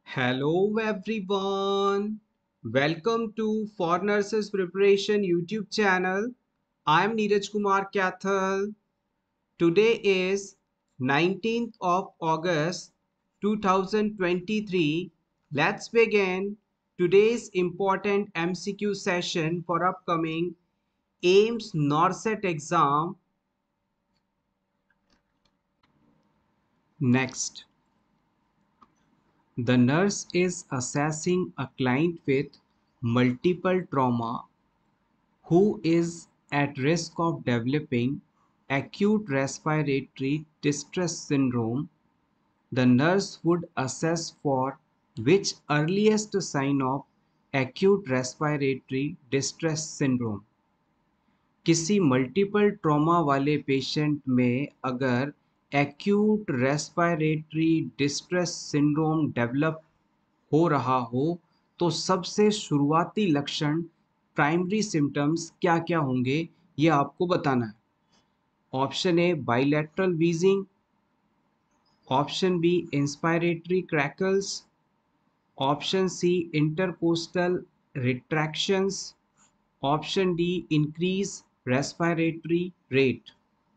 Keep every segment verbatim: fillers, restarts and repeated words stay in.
Hello everyone. Welcome to For Nurses Preparation YouTube channel. I am Neeraj Kumar Kathal. Today is nineteenth of August two thousand twenty-three. Let's begin today's important M C Q session for upcoming AIMS NORCET exam. Next, the nurse is assessing a client with multiple trauma who is at risk of developing acute respiratory distress syndrome. The nurse would assess for which earliest sign of acute respiratory distress syndrome. किसी multiple trauma वाले patient में अगर acute respiratory distress syndrome develop हो रहा हो तो सबसे शुरुआती लक्षण प्राइमरी सिम्टम्स क्या क्या होंगे ये आपको बताना है। Option A bilateral wheezing, option B inspiratory crackles, option C intercostal retractions, option D increase respiratory rate.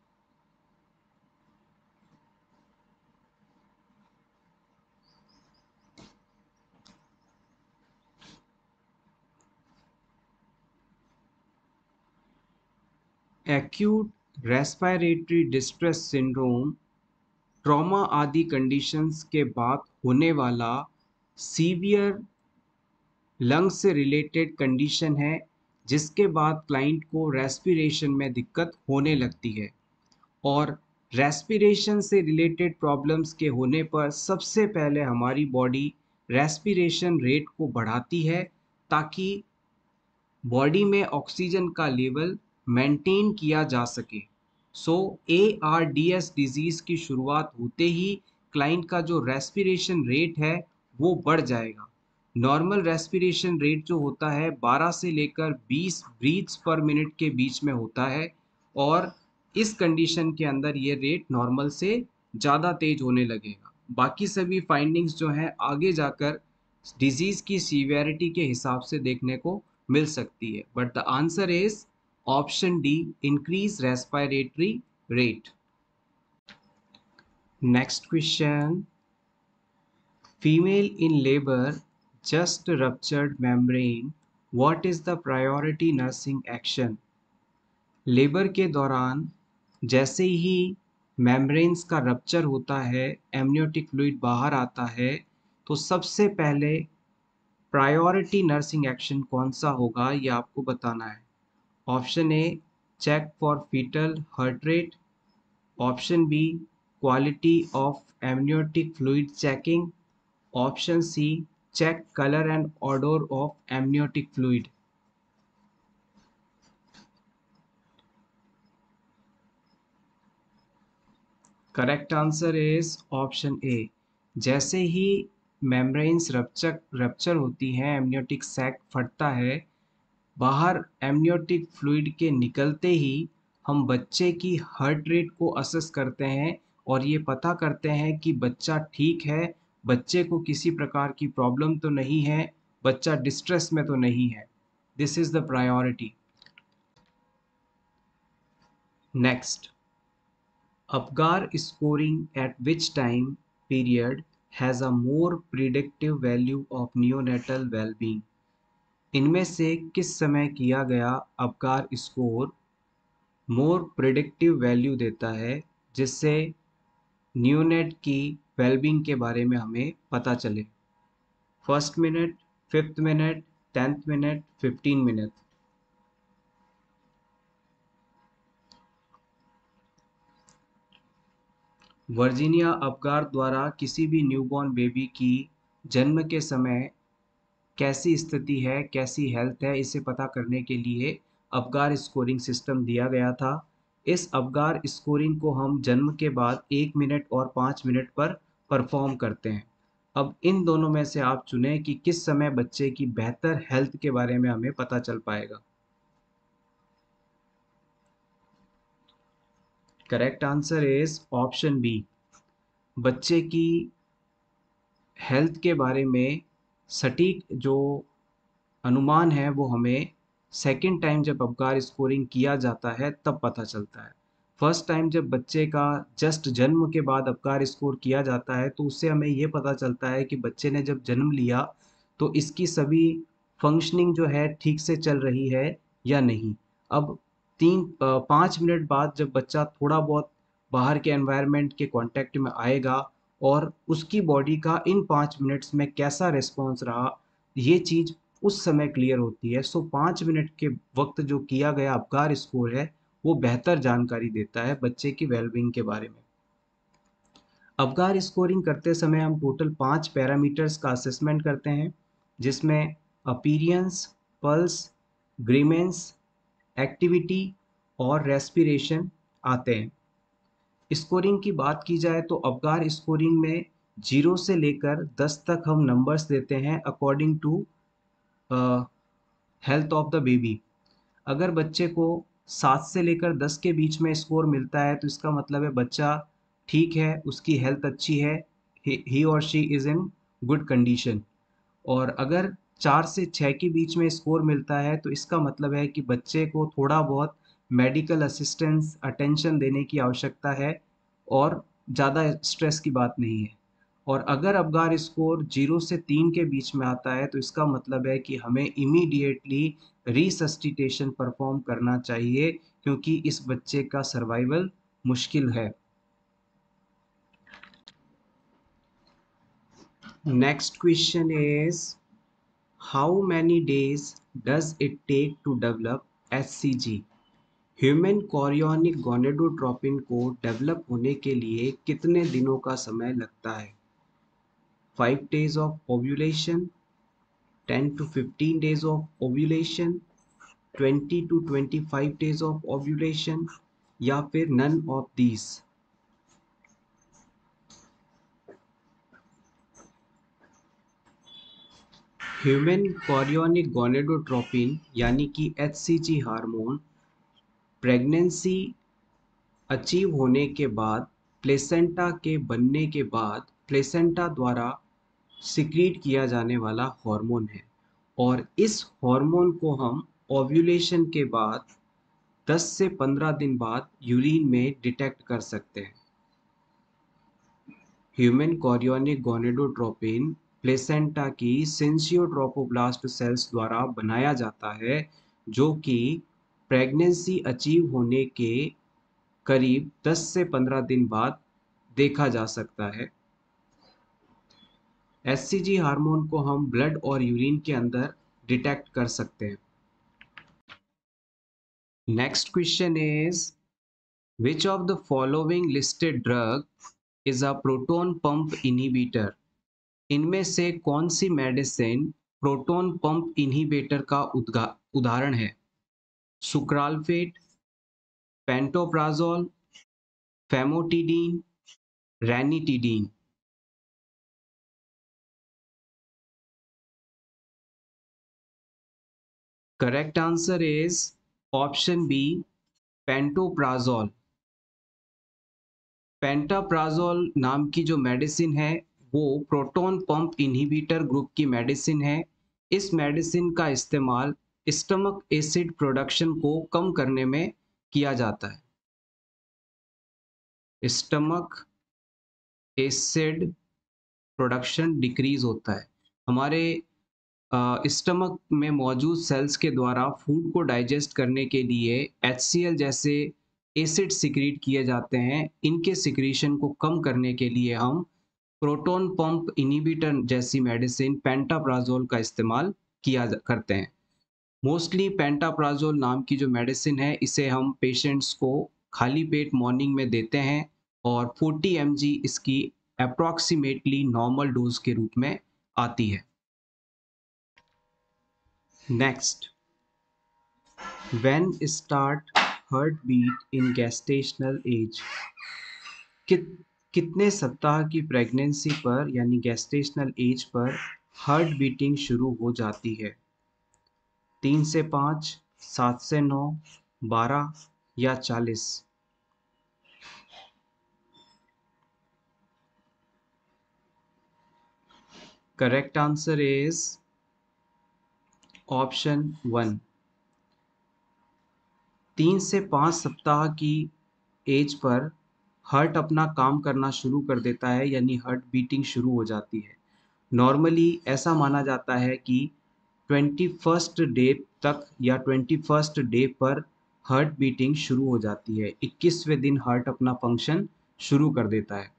Acute respiratory distress syndrome trauma आदि कंडीशंस के बाद होने वाला सीवियर लंग्स से रिलेटेड कंडीशन है जिसके बाद क्लाइंट को रेस्पिरेशन में दिक्कत होने लगती है। और रेस्पिरेशन से रिलेटेड प्रॉब्लम्स के होने पर सबसे पहले हमारी बॉडी रेस्पिरेशन रेट को बढ़ाती है ताकि बॉडी में ऑक्सीजन का लेवल मेंटेन किया जा सके। So A R D S disease की शुरुआत होते ही क्लाइंट का जो रेस्पिरेशन रेट है वो बढ़ जाएगा। नॉर्मल रेस्पिरेशन रेट जो होता है बारह से लेकर बीस ब्रीथ्स पर मिनट के बीच में होता है और इस कंडीशन के अंदर ये रेट नॉर्मल से ज़्यादा तेज होने लगेगा। बाकी सभी फाइंडिंग्स जो हैं आगे जाकर डिजीज़ की सीवियरिटी के हिसाब से देखने को मिल सकती है, but the answer is option D increase respiratory rate. Next question, female in labour just ruptured membrane, what is the priority nursing action. Labour के दौरान जैसे ही मेम्ब्रेन्स का रप्चर होता है, एमनियोटिक फ्लूइड बाहर आता है, तो सबसे पहले प्रायोरिटी नर्सिंग एक्शन कौन सा होगा ये आपको बताना है। Option A check for fetal heart rate, option B quality of amniotic fluid checking, option C check colour and odour of amniotic fluid. Correct answer is option A. जैसे ही membranes rupture rupture होती हैं, amniotic sac फटता है, बाहर amniotic fluid के निकलते ही हम बच्चे की हार्ट रेट को असेस करते हैं और ये पता करते हैं कि बच्चा ठीक है, बच्चे को किसी प्रकार की प्रॉब्लम तो नहीं है, बच्चा डिस्ट्रेस में तो नहीं है। This is the priority. Next, Apgar scoring at which time period has a more predictive value of neonatal wellbeing. इनमें से किस समय किया गया Apgar score more predictive value देता है जिससे न्यूनेट की वेलबींग के बारे में हमें पता चले। First minute, fifth minute, tenth minute, fifteen minute. Virginia Apgar द्वारा किसी भी न्यूबॉर्न बेबी की जन्म के समय कैसी स्थिति है, कैसी हेल्थ है, इसे पता करने के लिए अपगार स्कोरिंग सिस्टम दिया गया था। इस अपगार स्कोरिंग को हम जन्म के बाद एक मिनट और पाँच मिनट पर परफॉर्म करते हैं। अब इन दोनों में से आप चुनें कि किस समय बच्चे की बेहतर हेल्थ के बारे में हमें पता चल पाएगा। Correct answer is option B. बच्चे की हेल्थ के बारे में सटीक जो अनुमान है वो हमें सेकंड टाइम जब अबगार स्कोरिंग किया जाता है तब पता चलता है। फर्स्ट टाइम जब बच्चे का जस्ट जन्म के बाद अबगार स्कोर किया जाता है तो उससे हमें ये पता चलता है कि बच्चे ने जब जन्म लिया तो इसकी सभी फंक्शनिंग जो है ठीक से चल रही है या नहीं। अब तीन अ, पाँच मिनट बाद जब बच्चा थोड़ा बहुत बाहर के एनवायरनमेंट के कांटेक्ट में आएगा और उसकी बॉडी का इन पाँच मिनट्स में कैसा रिस्पॉन्स रहा, ये चीज़ उस समय क्लियर होती है। सो पाँच मिनट के वक्त जो किया गया अबगार स्कोर है वो बेहतर जानकारी देता है बच्चे की वेलबींग के बारे में। अबगार स्कोरिंग करते समय हम टोटल पाँच पैरामीटर्स का असेसमेंट करते हैं, जिसमें अपीयरेंस, पल्स, ग्रीमेंस, एक्टिविटी और रेस्पिरेशन आते हैं। स्कोरिंग की बात की जाए तो अबगार स्कोरिंग में जीरो से लेकर दस तक हम नंबर्स देते हैं according to health of the baby. अगर बच्चे को सात से लेकर दस के बीच में स्कोर मिलता है तो इसका मतलब है बच्चा ठीक है, उसकी हेल्थ अच्छी है, ही और she is in good condition. और अगर चार से छः के बीच में स्कोर मिलता है तो इसका मतलब है कि बच्चे को थोड़ा बहुत मेडिकल असिस्टेंस अटेंशन देने की आवश्यकता है और ज़्यादा स्ट्रेस की बात नहीं है। और अगर अबगार स्कोर जीरो से तीन के बीच में आता है तो इसका मतलब है कि हमें इमीडिएटली रिसस्टिटेशन परफॉर्म करना चाहिए, क्योंकि इस बच्चे का सर्वाइवल मुश्किल है। Next question is, how many days does it take to develop H C G? Human chorionic gonadotropin को डेवलप होने के लिए कितने दिनों का समय लगता है? Five days of ovulation, ten to fifteen days of ovulation, twenty to twenty-five days of ovulation, या फिर none of these? Human chorionic gonadotropin यानी कि H C G hormone pregnancy achieve होने के बाद, प्लेसेंटा के बनने के बाद प्लेसेंटा द्वारा सिक्रीट किया जाने वाला हार्मोन है। और इस हार्मोन को हम ओव्यूलेशन के बाद दस से पंद्रह दिन बाद यूरिन में डिटेक्ट कर सकते हैं। ह्यूमन कोरियोनिक गोनेडोट्रोपिन प्लेसेंटा की सिंसियोट्रोपोब्लास्ट सेल्स द्वारा बनाया जाता है, जो कि प्रेगनेंसी अचीव होने के करीब दस से पंद्रह दिन बाद देखा जा सकता है। एच सी जी हार्मोन को हम ब्लड और यूरिन के अंदर डिटेक्ट कर सकते हैं। Next question is, which of the following listed drug is a proton pump inhibitor? इनमें से कौन सी मेडिसिन प्रोटॉन पंप इनहिबिटर का उदाहरण है? Sucralfate, pantoprazole, famotidine, ranitidine. Correct answer is option B, pantoprazole. Pantoprazole नाम की जो मेडिसिन है वो प्रोटॉन पंप इनहिबिटर ग्रुप की मेडिसिन है। इस मेडिसिन का इस्तेमाल स्टमक एसिड प्रोडक्शन को कम करने में किया जाता है। स्टमक एसिड प्रोडक्शन डिक्रीज होता है। हमारे स्टमक में मौजूद सेल्स के द्वारा फूड को डाइजेस्ट करने के लिए एच सी एल जैसे एसिड सिक्रीट किए जाते हैं। इनके सिक्रीशन को कम करने के लिए हम प्रोटॉन पंप इनहिबिटर जैसी मेडिसिन पेंटाप्राजोल का इस्तेमाल किया करते हैं। मोस्टली पेंटाप्राजोल नाम की जो मेडिसिन है इसे हम पेशेंट्स को खाली पेट मॉर्निंग में देते हैं और चालीस एम जी इसकी अप्रॉक्सीमेटली नॉर्मल डोज के रूप में आती है। Next, when start heart beat in gestational age? कित कितने सप्ताह की प्रेगनेंसी पर यानी गेस्टेशनल एज पर हार्ट बीटिंग शुरू हो जाती है? तीन से पाँच, सात से नौ, बारह या चालीस? Correct answer is option one. तीन से पाँच सप्ताह की एज पर हार्ट अपना काम करना शुरू कर देता है, यानी हार्ट बीटिंग शुरू हो जाती है। नॉर्मली ऐसा माना जाता है कि ट्वेंटी फर्स्ट डे तक या ट्वेंटी फर्स्ट डे पर हार्ट बीटिंग शुरू हो जाती है। इक्कीसवें दिन हार्ट अपना फंक्शन शुरू कर देता है।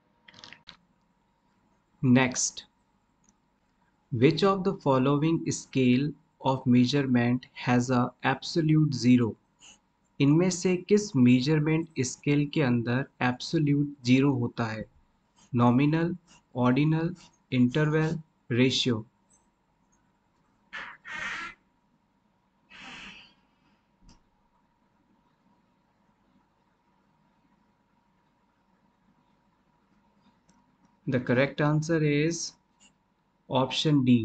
Next, which of the following scale of measurement has a absolute zero? इनमें से किस मेजरमेंट स्केल के अंदर एब्सोल्यूट जीरो होता है? Nominal, ordinal, interval, ratio. The correct answer is option D.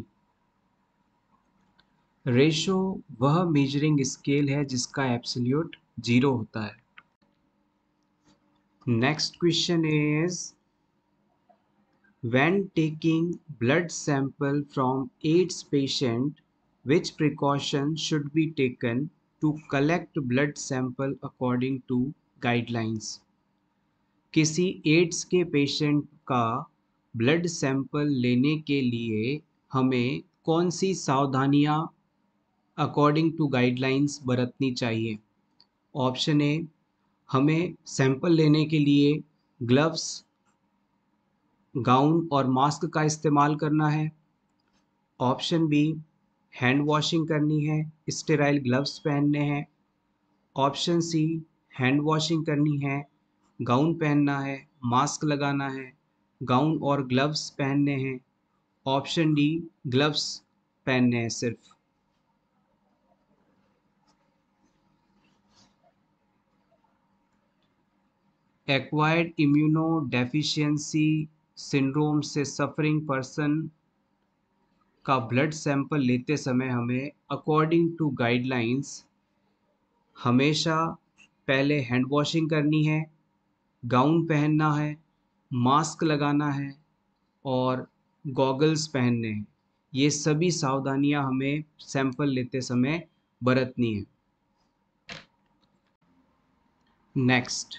Ratio वह मेजरिंग स्केल है जिसका एब्सोल्यूट जीरो होता है। Next question is, when taking blood sample from AIDS patient, which precaution should be taken to collect blood sample according to guidelines? किसी AIDS के patient का blood sample लेने के लिए हमें कौन सी सावधानियां अकॉर्डिंग टू गाइडलाइंस बरतनी चाहिए? ऑप्शन ए, हमें सैंपल लेने के लिए ग्लव्स, गाउन और मास्क का इस्तेमाल करना है। ऑप्शन बी, हैंड वॉशिंग करनी है, स्टेराइल ग्लव्स पहनने हैं। ऑप्शन सी, हैंड वॉशिंग करनी है, गाउन पहनना है, मास्क लगाना है, गाउन और ग्लव्स पहनने हैं। ऑप्शन डी, ग्लव्स पहनने हैं सिर्फ। एक्वायर्ड इम्यूनो डेफिशिएंसी सिंड्रोम से सफरिंग पर्सन का ब्लड सैंपल लेते समय हमें अकॉर्डिंग टू गाइडलाइंस हमेशा पहले हैंड वॉशिंग करनी है, गाउन पहनना है, मास्क लगाना है और गॉगल्स पहनने हैं। ये सभी सावधानियां हमें सैंपल लेते समय बरतनी है। Next,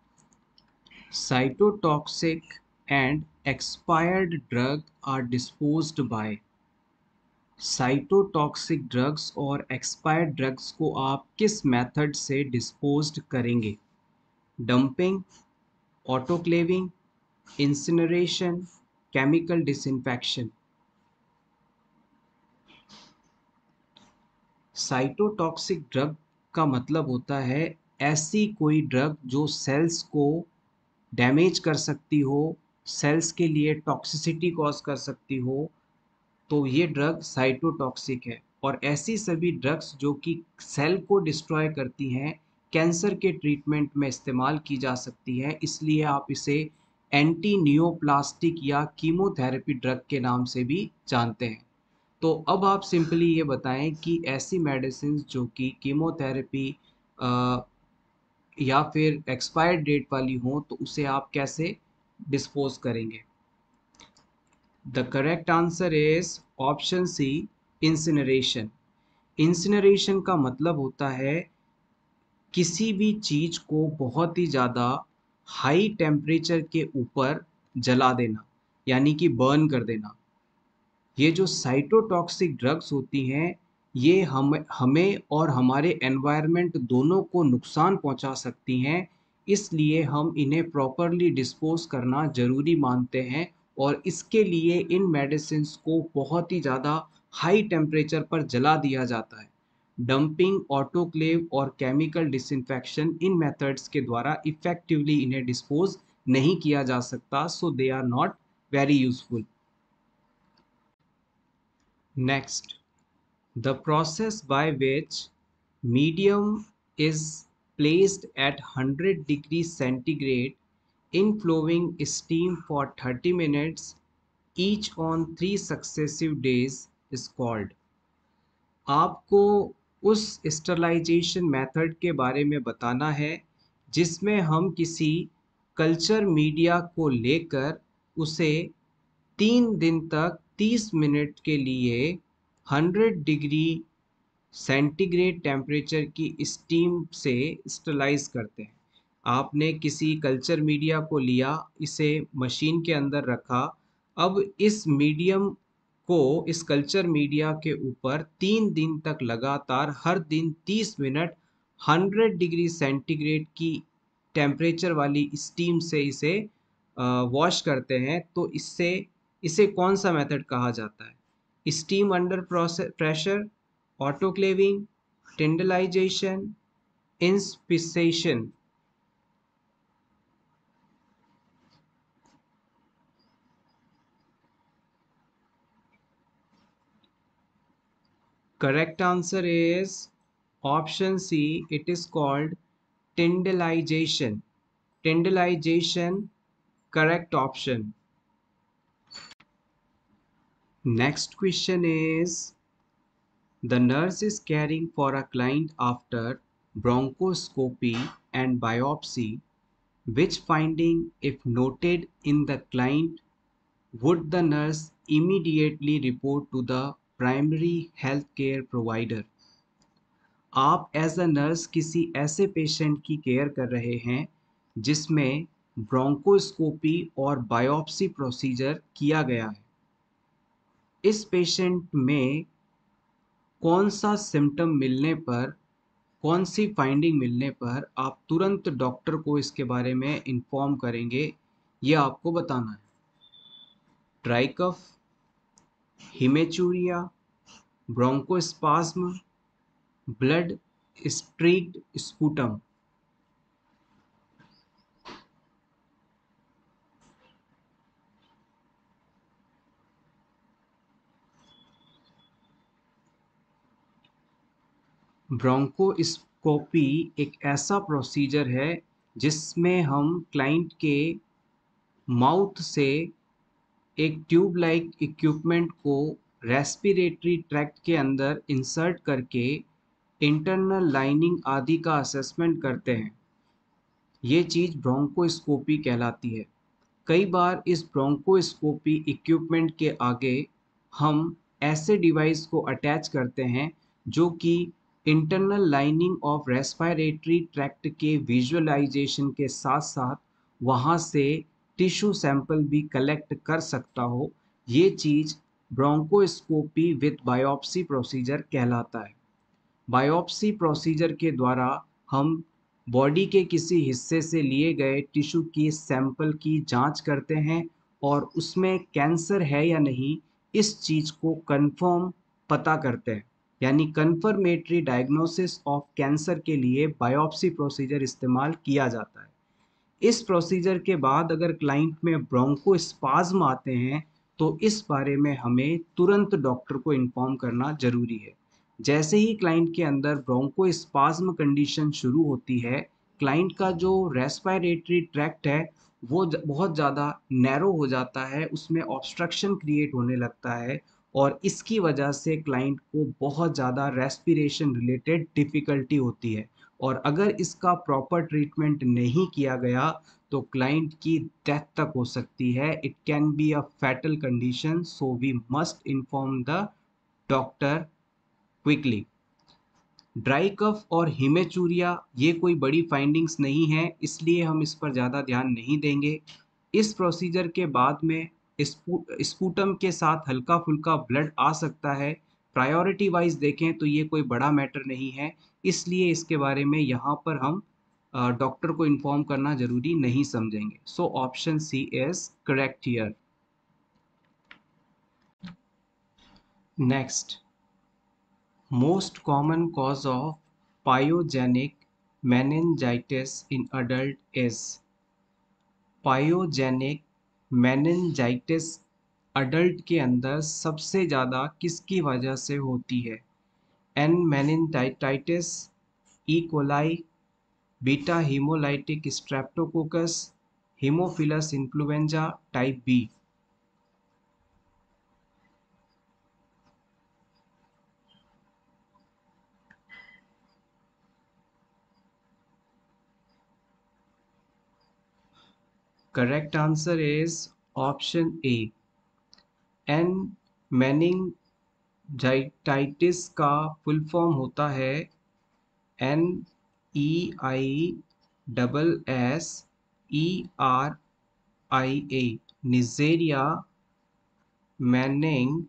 cytotoxic and expired drug are disposed by. Cytotoxic drugs और एक्सपायर्ड ड्रग्स को आप किस मेथड से डिस्पोज्ड करेंगे? Dumping, autoclaving, incineration, chemical disinfection. Cytotoxic drug का मतलब होता है ऐसी कोई ड्रग जो सेल्स को डैमेज कर सकती हो, सेल्स के लिए टॉक्सिसिटी कॉज कर सकती हो, तो ये ड्रग साइटोटॉक्सिक है। और ऐसी सभी ड्रग्स जो कि सेल को डिस्ट्रॉय करती हैं, कैंसर के ट्रीटमेंट में इस्तेमाल की जा सकती है, इसलिए आप इसे एंटी नियोप्लास्टिक या कीमोथेरेपी ड्रग के नाम से भी जानते हैं। तो अब आप सिंपली ये बताएं कि ऐसी मेडिसिन जो कि कीमोथेरेपी या फिर एक्सपायर्ड डेट वाली हो तो उसे आप कैसे डिस्पोज करेंगे? The correct answer is option C, incineration. Incineration का मतलब होता है किसी भी चीज को बहुत ही ज़्यादा हाई टेम्परेचर के ऊपर जला देना, यानी कि बर्न कर देना। ये जो साइटोटॉक्सिक ड्रग्स होती हैं, ये हम हमें और हमारे एनवायरनमेंट दोनों को नुकसान पहुंचा सकती हैं, इसलिए हम इन्हें प्रॉपरली डिस्पोज करना ज़रूरी मानते हैं और इसके लिए इन मेडिसिन्स को बहुत ही ज़्यादा हाई टेम्परेचर पर जला दिया जाता है। डंपिंग, ऑटोक्लेव और केमिकल डिसइंफेक्शन इन मेथड्स के द्वारा इफ़ेक्टिवली इन्हें डिस्पोज नहीं किया जा सकता, so they are not very useful. Next, the process by which medium is placed at one hundred degrees centigrade in flowing steam for thirty minutes each on three successive days is called। आपको उस sterilization method के बारे में बताना है जिसमें हम किसी कल्चर मीडिया को लेकर उसे तीन दिन तक तीस मिनट के लिए हंड्रेड डिग्री सेंटीग्रेड टेम्परेचर की स्टीम से स्टरलाइज करते हैं। आपने किसी कल्चर मीडिया को लिया, इसे मशीन के अंदर रखा। अब इस मीडियम को, इस कल्चर मीडिया के ऊपर तीन दिन तक लगातार हर दिन तीस मिनट हंड्रेड डिग्री सेंटीग्रेड की टेम्परेचर वाली स्टीम से इसे वॉश करते हैं। तो इससे इसे कौन सा मेथड कहा जाता है? Steam under pressure, autoclaving, tyndallisation, inspissation. Correct answer is option C. It is called tyndallization. Tyndallization, correct option. Next question is, the nurse is caring for a client after bronchoscopy and biopsy. Which finding, if noted in the client, would the nurse immediately report to the primary healthcare provider? आप as a nurse किसी ऐसे patient की care कर रहे हैं जिसमें bronchoscopy और biopsy procedure किया गया है। इस पेशेंट में कौन सा सिम्टम मिलने पर, कौन सी फाइंडिंग मिलने पर आप तुरंत डॉक्टर को इसके बारे में इन्फॉर्म करेंगे, ये आपको बताना है। Dry cough, haematuria, bronchospasm, blood streaked sputum. Bronchoscopy एक ऐसा प्रोसीजर है जिसमें हम क्लाइंट के माउथ से एक ट्यूब लाइक इक्विपमेंट को रेस्पिरेटरी ट्रैक्ट के अंदर इंसर्ट करके इंटरनल लाइनिंग आदि का असेसमेंट करते हैं। ये चीज़ ब्रोंकोस्कोपी कहलाती है। कई बार इस ब्रोंकोस्कोपी इक्विपमेंट के आगे हम ऐसे डिवाइस को अटैच करते हैं जो कि internal lining of respiratory tract के विजुअलाइजेशन के साथ साथ वहाँ से टिश्यू सैंपल भी कलेक्ट कर सकता हो। ये चीज़ ब्रोंकोस्कोपी विद बायोप्सी प्रोसीजर कहलाता है। बायोप्सी प्रोसीजर के द्वारा हम बॉडी के किसी हिस्से से लिए गए टिश्यू की सैंपल की जांच करते हैं और उसमें कैंसर है या नहीं, इस चीज़ को कंफर्म पता करते हैं। यानी कंफर्मेटरी डायग्नोसिस ऑफ कैंसर के लिए बायोप्सी प्रोसीजर इस्तेमाल किया जाता है। इस प्रोसीजर के बाद अगर क्लाइंट में ब्रोंकोस्पाज्म आते हैं तो इस बारे में हमें तुरंत डॉक्टर को इन्फॉर्म करना जरूरी है। जैसे ही क्लाइंट के अंदर ब्रोंकोस्पाज्म कंडीशन शुरू होती है, क्लाइंट का जो रेस्पिरेटरी ट्रैक्ट है वो ज- बहुत ज़्यादा नैरो हो जाता है, उसमें ऑब्स्ट्रक्शन क्रिएट होने लगता है और इसकी वजह से क्लाइंट को बहुत ज़्यादा रेस्पिरेशन रिलेटेड डिफ़िकल्टी होती है। और अगर इसका प्रॉपर ट्रीटमेंट नहीं किया गया तो क्लाइंट की डेथ तक हो सकती है। It can be a fatal condition, so we must inform the doctor quickly. Dry cough और हिमेचूरिया ये कोई बड़ी फाइंडिंग्स नहीं है, इसलिए हम इस पर ज़्यादा ध्यान नहीं देंगे। इस प्रोसीजर के बाद में स्पू स्पूटम के साथ हल्का फुल्का ब्लड आ सकता है। प्रायोरिटी वाइज देखें तो ये कोई बड़ा मैटर नहीं है, इसलिए इसके बारे में यहाँ पर हम डॉक्टर को इन्फॉर्म करना ज़रूरी नहीं समझेंगे। So option C is correct here. Next, most common cause of pyogenic meningitis in adult is? pyogenic meningitis adult के अंदर सबसे ज़्यादा किसकी वजह से होती है? N meningitis, E coli, beta haemolytic streptococcus, haemophilus influenzae type B. Correct answer is option A. N meningitis का फुल फॉर्म होता है N E I double S E R I A, Neisseria मैनिंग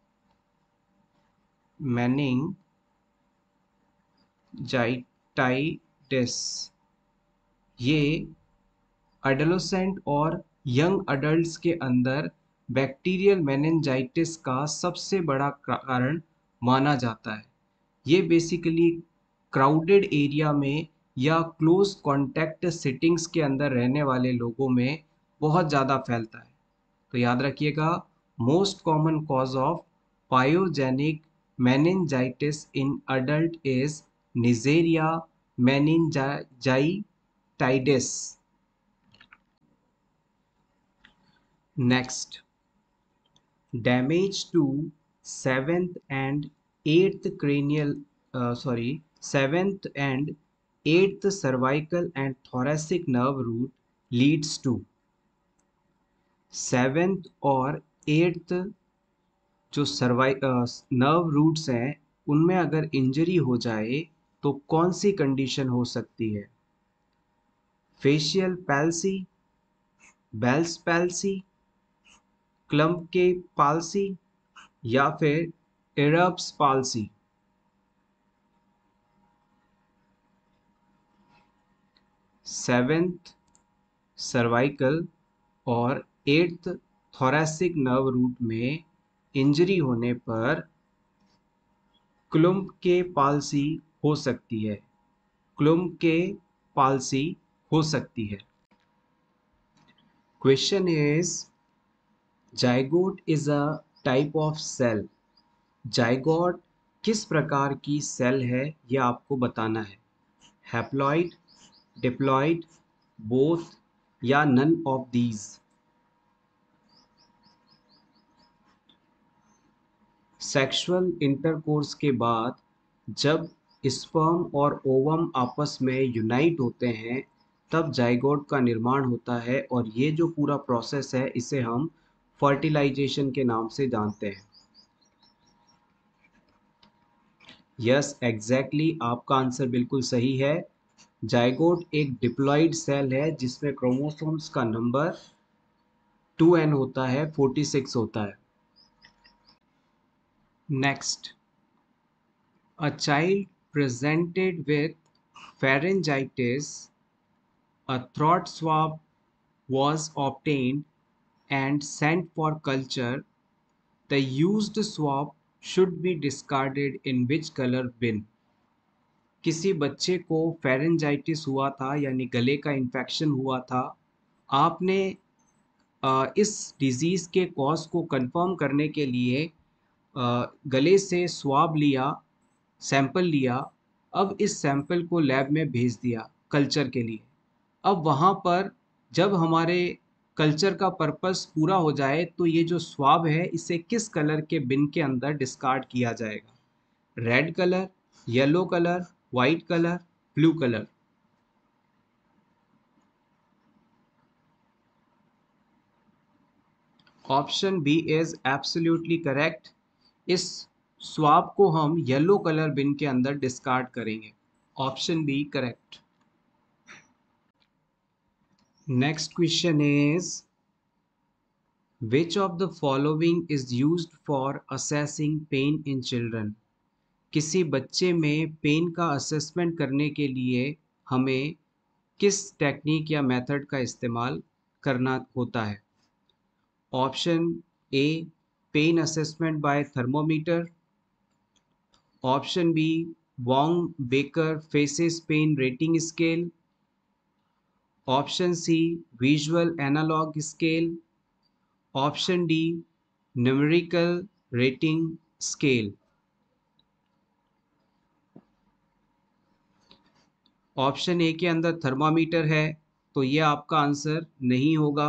मेनिंजाइटिस। ये adolescent और young adults के अंदर bacterial meningitis का सबसे बड़ा कारण माना जाता है। ये बेसिकली क्राउडेड एरिया में या क्लोज कॉन्टैक्ट सिटिंग्स के अंदर रहने वाले लोगों में बहुत ज़्यादा फैलता है। तो याद रखिएगा, most common cause of pyogenic meningitis in adult is Neisseria meningitidis. Next, damage to seventh and eighth cranial uh, sorry seventh and eighth cervical and thoracic nerve root leads to seventh और eighth जो सर्वाइ nerve roots हैं उनमें अगर injury हो जाए तो कौन सी condition हो सकती है? Facial palsy, Bell's palsy, Klumpke palsy या फिर एरब्स पाल्सी। सेवेंथ सर्वाइकल और एट्थ थोरैसिक नर्व रूट में इंजरी होने पर क्लम्प के पाल्सी हो सकती है। क्लम्प के पाल्सी हो सकती है। Question is, zygote is a type of cell. Zygote किस प्रकार की सेल है यह आपको बताना है। Haploid, diploid, both or none of these. Sexual intercourse के बाद जब स्पर्म और ओवम आपस में यूनाइट होते हैं तब जाइगोट का निर्माण होता है और ये जो पूरा प्रोसेस है इसे हम फर्टिलाइजेशन के नाम से जानते हैं। यस, एग्जैक्टली, आपका आंसर बिल्कुल सही है। जाइगोट एक डिप्लॉइड सेल है जिसमें क्रोमोसोम्स का नंबर टू एन होता है, फोर्टी सिक्स होता है। Next, a child presented with pharyngitis, a throat swab was obtained and sent for culture. The used swab should be discarded in which color bin? किसी बच्चे को pharyngitis हुआ था यानी गले का इन्फेक्शन हुआ था। आपने आ, इस डिजीज़ के कॉज को कंफर्म करने के लिए आ, गले से स्वाब लिया, सैंपल लिया। अब इस सैंपल को लैब में भेज दिया कल्चर के लिए। अब वहाँ पर जब हमारे कल्चर का पर्पस पूरा हो जाए तो ये जो स्वाब है इसे किस कलर के बिन के अंदर डिस्कार्ड किया जाएगा? Red colour, yellow colour, white colour, blue colour. Option B is absolutely correct. इस स्वाब को हम येलो कलर बिन के अंदर डिस्कार्ड करेंगे। Option B correct. Next question is, which of the following is used for assessing pain in children? किसी बच्चे में pen का असेसमेंट करने के लिए हमें किस टेक्निक या मेथड का इस्तेमाल करना होता है? Option A, pain assessment by thermometer. Option B, Wong Baker faces pain rating scale. Option C, visual analogue scale. Option D, numerical rating scale. Option A के अंदर थर्मामीटर है तो ये आपका आंसर नहीं होगा।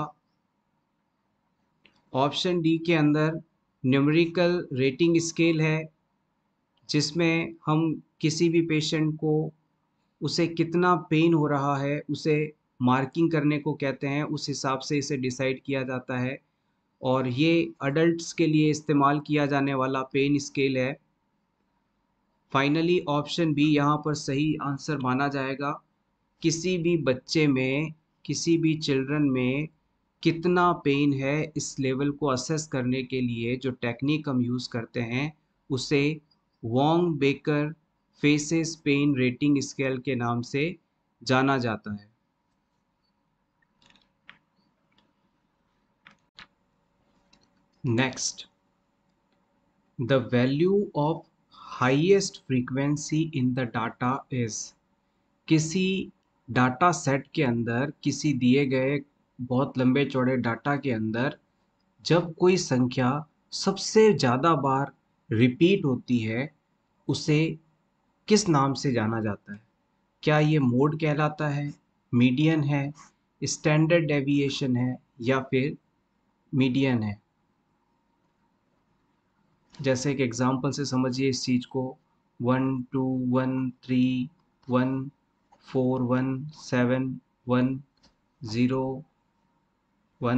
ऑप्शन डी के अंदर न्यूमेरिकल रेटिंग स्केल है जिसमें हम किसी भी पेशेंट को उसे कितना पेन हो रहा है उसे मार्किंग करने को कहते हैं, उस हिसाब से इसे डिसाइड किया जाता है। और ये अडल्ट्स के लिए इस्तेमाल किया जाने वाला पेन स्केल है। फाइनली ऑप्शन बी यहाँ पर सही आंसर माना जाएगा। किसी भी बच्चे में, किसी भी चिल्ड्रन में कितना पेन है, इस लेवल को असेस करने के लिए जो टेक्निक हम यूज़ करते हैं उसे Wong Baker faces pain rating scale के नाम से जाना जाता है। Next, the value of highest frequency in the data is. किसी डाटा सेट के अंदर, किसी दिए गए बहुत लंबे चौड़े डाटा के अंदर जब कोई संख्या सबसे ज़्यादा बार रिपीट होती है उसे किस नाम से जाना जाता है? क्या ये मोड कहलाता है, मीडियन है, स्टैंडर्ड डेविएशन है या फिर मीडियन है? जैसे एक एग्जांपल से समझिए इस चीज़ को। One two one three one four one seven one zero one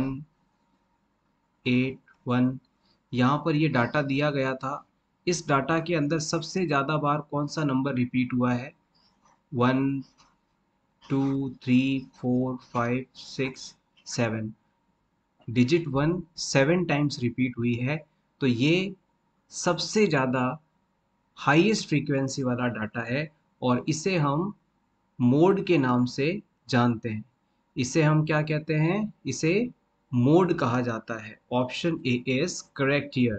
eight one, यहाँ पर ये डाटा दिया गया था। इस डाटा के अंदर सबसे ज़्यादा बार कौन सा नंबर रिपीट हुआ है? One two three four five six seven. Digit one seven times repeat हुई है, तो ये सबसे ज़्यादा हाईएस्ट फ्रीक्वेंसी वाला डाटा है और इसे हम मोड के नाम से जानते हैं। इसे हम क्या कहते हैं? इसे मोड कहा जाता है। Option A is correct here.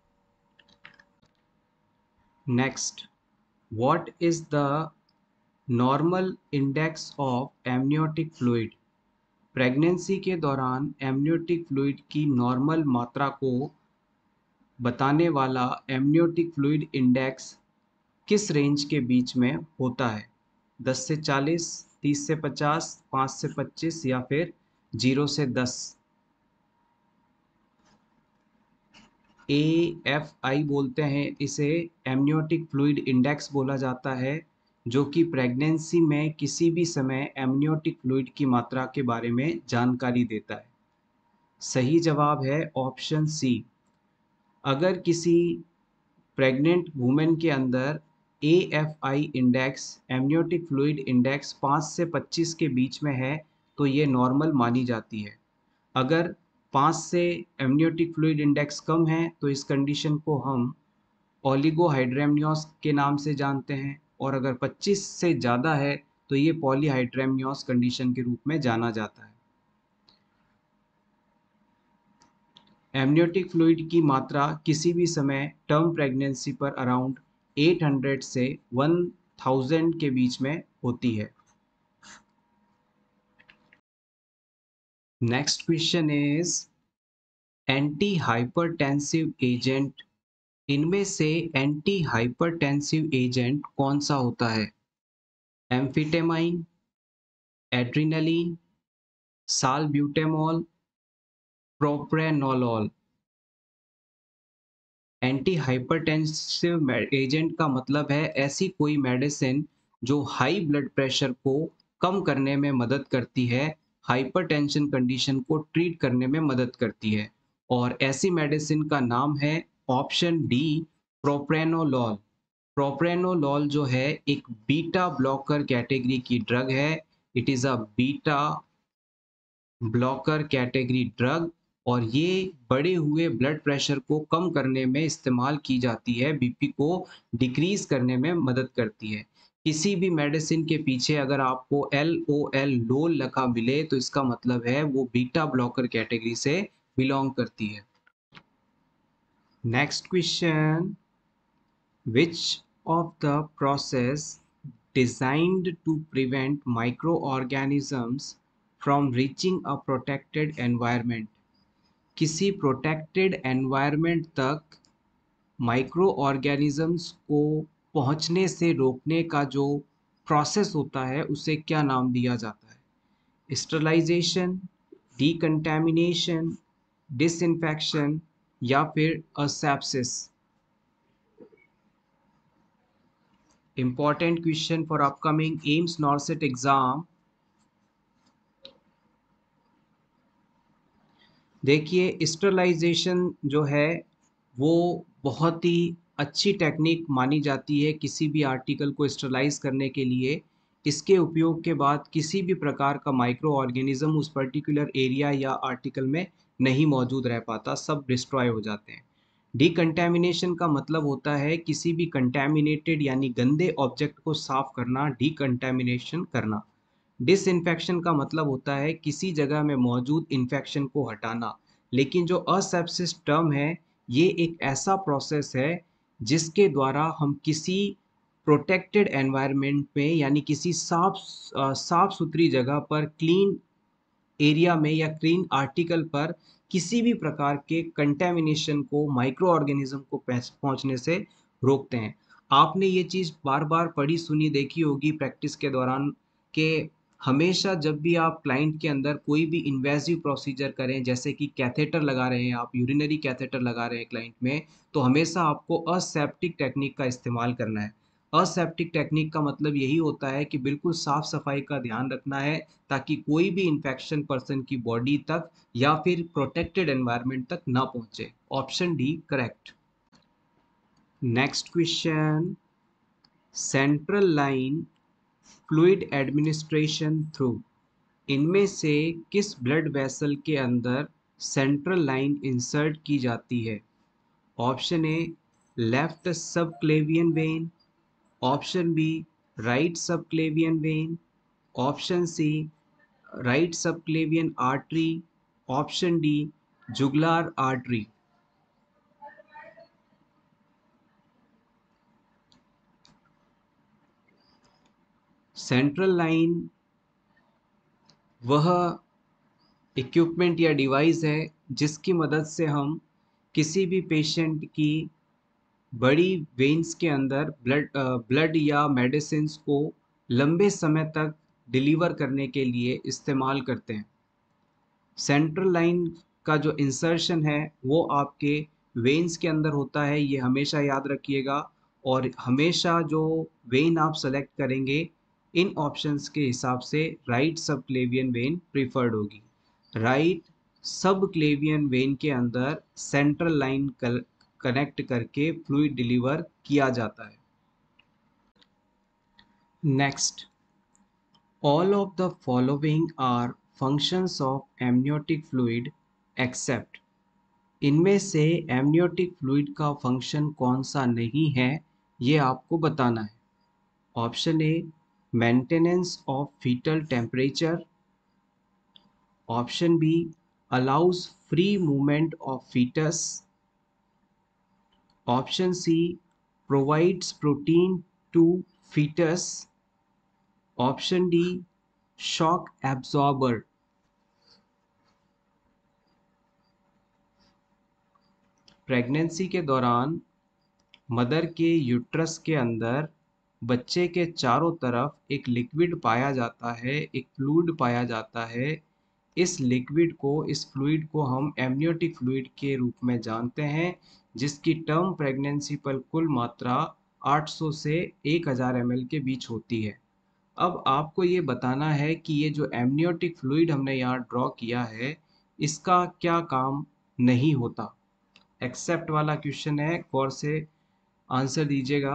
Next, what is the normal index of amniotic fluid? Pregnancy के दौरान एमनियोटिक फ्लूइड की नॉर्मल मात्रा को बताने वाला एमनियोटिक फ्लूइड इंडेक्स किस रेंज के बीच में होता है? दस से चालीस, तीस से पचास, पाँच से पच्चीस या फिर जीरो से दस? ए एफ आई बोलते हैं इसे, एमनियोटिक फ्लूइड इंडेक्स बोला जाता है, जो कि प्रेगनेंसी में किसी भी समय एमनियोटिक फ्लूइड की मात्रा के बारे में जानकारी देता है। सही जवाब है ऑप्शन सी। अगर किसी प्रेग्नेंट वुमेन के अंदर A F I index, amniotic fluid index पाँच से पच्चीस के बीच में है तो ये नॉर्मल मानी जाती है। अगर पाँच से एमनियोटिक फ्लूइड इंडेक्स कम है तो इस कंडीशन को हम ओलिगोहाइड्रेमनियोस के नाम से जानते हैं, और अगर पच्चीस से ज़्यादा है तो ये पॉलीहाइड्रेमनियोस कंडीशन के रूप में जाना जाता है। एमनियोटिक फ्लूइड की मात्रा किसी भी समय टर्म प्रेगनेंसी पर अराउंड आठ सौ से एक हज़ार के बीच में होती है। Next question is, anti hypertensive agent, इनमें से एंटी हाइपरटेंसिव एजेंट कौन सा होता है? Amphetamine, adrenaline, salbutamol, propranolol. Anti hypertensive agent का मतलब है ऐसी कोई मेडिसिन जो हाई ब्लड प्रेशर को कम करने में मदद करती है, हाइपरटेंशन कंडीशन को ट्रीट करने में मदद करती है, और ऐसी मेडिसिन का नाम है ऑप्शन डी, प्रोप्रेनोलॉल। प्रोप्रेनोलॉल जो है एक बीटा ब्लॉकर कैटेगरी की ड्रग है। It is a beta blocker category drug, और ये बढ़े हुए ब्लड प्रेशर को कम करने में इस्तेमाल की जाती है, बीपी को डिक्रीज करने में मदद करती है। किसी भी मेडिसिन के पीछे अगर आपको एल ओ एल लोल लिखा मिले तो इसका मतलब है वो बीटा ब्लॉकर कैटेगरी से बिलोंग करती है। Next question, which of the process designed to prevent microorganisms from reaching a protected environment? किसी प्रोटेक्टेड एनवायरनमेंट तक माइक्रो ऑर्गेनिजम्स को पहुंचने से रोकने का जो प्रोसेस होता है उसे क्या नाम दिया जाता है? स्टरलाइजेशन, डिकंटामिनेशन, डिसइंफेक्शन या फिर asepsis? Important question for upcoming AIIMS नॉर्सेट exam. देखिए, स्टरलाइजेशन जो है वो बहुत ही अच्छी टेक्निक मानी जाती है किसी भी आर्टिकल को स्टरलाइज करने के लिए। इसके उपयोग के बाद किसी भी प्रकार का माइक्रो ऑर्गेनिज्म उस पर्टिकुलर एरिया या आर्टिकल में नहीं मौजूद रह पाता, सब डिस्ट्रॉय हो जाते हैं। डिकंटेमिनेशन का मतलब होता है किसी भी कंटेमिनेटेड यानी गंदे ऑब्जेक्ट को साफ करना, डिकंटेमिनेशन करना। डिसइंफेक्शन का मतलब होता है किसी जगह में मौजूद इन्फेक्शन को हटाना। लेकिन जो असेप्सिस टर्म है, ये एक ऐसा प्रोसेस है जिसके द्वारा हम किसी प्रोटेक्टेड एनवायरनमेंट में यानी किसी साफ अ, साफ सुथरी जगह पर, क्लीन एरिया में या क्लीन आर्टिकल पर किसी भी प्रकार के कंटेमिनेशन को, माइक्रो ऑर्गेनिज्म को पहुंच- पहुंचने से रोकते हैं। आपने ये चीज़ बार बार पढ़ी सुनी देखी होगी प्रैक्टिस के दौरान कि हमेशा जब भी आप क्लाइंट के अंदर कोई भी इन्वेजिव प्रोसीजर करें, जैसे कि कैथेटर लगा रहे हैं, आप यूरिनरी कैथेटर लगा रहे हैं क्लाइंट में, तो हमेशा आपको असेप्टिक टेक्निक का इस्तेमाल करना है। असेप्टिक टेक्निक का मतलब यही होता है कि बिल्कुल साफ सफाई का ध्यान रखना है ताकि कोई भी इन्फेक्शन पर्सन की बॉडी तक या फिर प्रोटेक्टेड एनवायरनमेंट तक ना पहुंचे। Option D correct. Next question, central line fluid administration through, इनमें से किस ब्लड वेसल के अंदर सेंट्रल लाइन इंसर्ट की जाती है? Option A left subclavian vein, option B right subclavian vein, option C right subclavian artery, option D jugular artery. Central line वह equipment या डिवाइस है जिसकी मदद से हम किसी भी पेशेंट की बड़ी वेन्स के अंदर ब्लड ब्लड या मेडिसिन्स को लंबे समय तक डिलीवर करने के लिए इस्तेमाल करते हैं। सेंट्रल लाइन का जो इंसर्शन है वो आपके वेन्स के अंदर होता है, ये हमेशा याद रखिएगा। और हमेशा जो वेन आप सेलेक्ट करेंगे इन ऑप्शंस के हिसाब से right subclavian vein preferred होगी। राइट सब क्लेवियन वेन के अंदर सेंट्रल लाइन कनेक्ट करके फ्लूइड डिलीवर किया जाता है। Next, all of the following are functions of amniotic fluid except, इनमें से एमनियोटिक फ्लूइड का फंक्शन कौन सा नहीं है ये आपको बताना है। Option A maintenance of fetal temperature, option B allows free movement of fetus, option C provides protein to fetus, option D shock absorber. Pregnancy के दौरान मदर के यूट्रस के अंदर बच्चे के चारों तरफ एक लिक्विड पाया जाता है, एक फ्लूइड पाया जाता है। इस लिक्विड को, इस फ्लूइड को हम एमनियोटिक फ्लूइड के रूप में जानते हैं, जिसकी टर्म प्रेगनेंसी पर कुल मात्रा आठ सौ से एक हज़ार एम एल के बीच होती है। अब आपको ये बताना है कि ये जो एमनियोटिक फ्लूइड हमने यहाँ ड्रॉ किया है इसका क्या काम नहीं होता। एक्सेप्ट वाला क्वेश्चन है, गौर से आंसर दीजिएगा।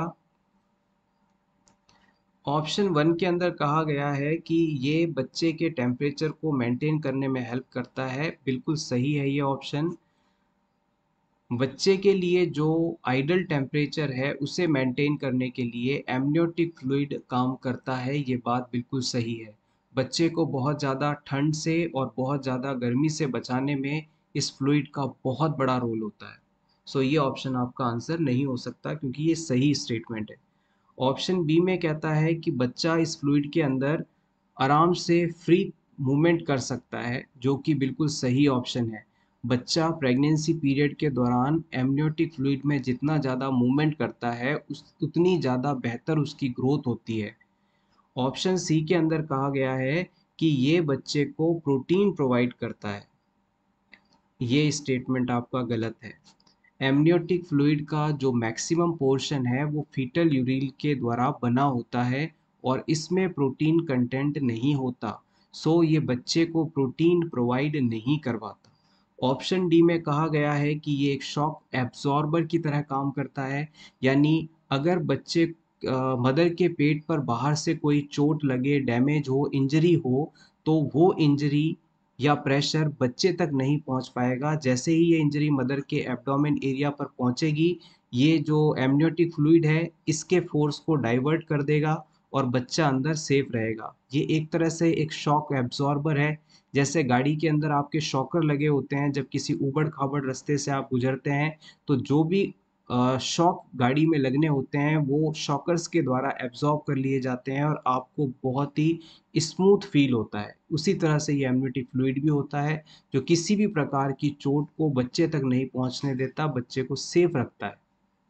ऑप्शन वन के अंदर कहा गया है कि ये बच्चे के टेम्परेचर को मेंटेन करने में हेल्प करता है, बिल्कुल सही है ये ऑप्शन। बच्चे के लिए जो आइडल टेम्परेचर है उसे मेंटेन करने के लिए एमनियोटिक फ्लूइड काम करता है, ये बात बिल्कुल सही है। बच्चे को बहुत ज़्यादा ठंड से और बहुत ज़्यादा गर्मी से बचाने में इस फ्लूइड का बहुत बड़ा रोल होता है। सो ये ऑप्शन आपका आंसर नहीं हो सकता क्योंकि ये सही स्टेटमेंट है। ऑप्शन बी में कहता है कि बच्चा इस फ्लूइड के अंदर आराम से फ्री मूवमेंट कर सकता है, जो कि बिल्कुल सही ऑप्शन है। बच्चा प्रेगनेंसी पीरियड के दौरान एमनियोटिक फ्लूइड में जितना ज़्यादा मूवमेंट करता है उस उतनी ज़्यादा बेहतर उसकी ग्रोथ होती है। ऑप्शन सी के अंदर कहा गया है कि ये बच्चे को प्रोटीन प्रोवाइड करता है, ये स्टेटमेंट आपका गलत है। एमनियोटिक फ्लूइड का जो मैक्सिमम पोर्शन है वो फीटल यूरिन के द्वारा बना होता है और इसमें प्रोटीन कंटेंट नहीं होता, सो ये बच्चे को प्रोटीन प्रोवाइड नहीं करवाता। ऑप्शन डी में कहा गया है कि ये एक शॉक एब्जॉर्बर की तरह काम करता है, यानी अगर बच्चे मदर के पेट पर बाहर से कोई चोट लगे, डैमेज हो, इंजरी हो, तो वो इंजरी या प्रेशर बच्चे तक नहीं पहुंच पाएगा। जैसे ही ये इंजरी मदर के एब्डोमेन एरिया पर पहुंचेगी, ये जो एमनियोटिक फ्लूइड है इसके फोर्स को डाइवर्ट कर देगा और बच्चा अंदर सेफ रहेगा। ये एक तरह से एक शॉक एब्जॉर्बर है। जैसे गाड़ी के अंदर आपके शॉकर लगे होते हैं, जब किसी ऊबड़ खाबड़ रास्ते से आप गुजरते हैं तो जो भी शॉक गाड़ी में लगने होते हैं वो शॉकर्स के द्वारा एब्जॉर्ब कर लिए जाते हैं और आपको बहुत ही स्मूथ फील होता है। उसी तरह से ये एमनियोटिक फ्लूइड भी होता है, जो किसी भी प्रकार की चोट को बच्चे तक नहीं पहुंचने देता, बच्चे को सेफ रखता है।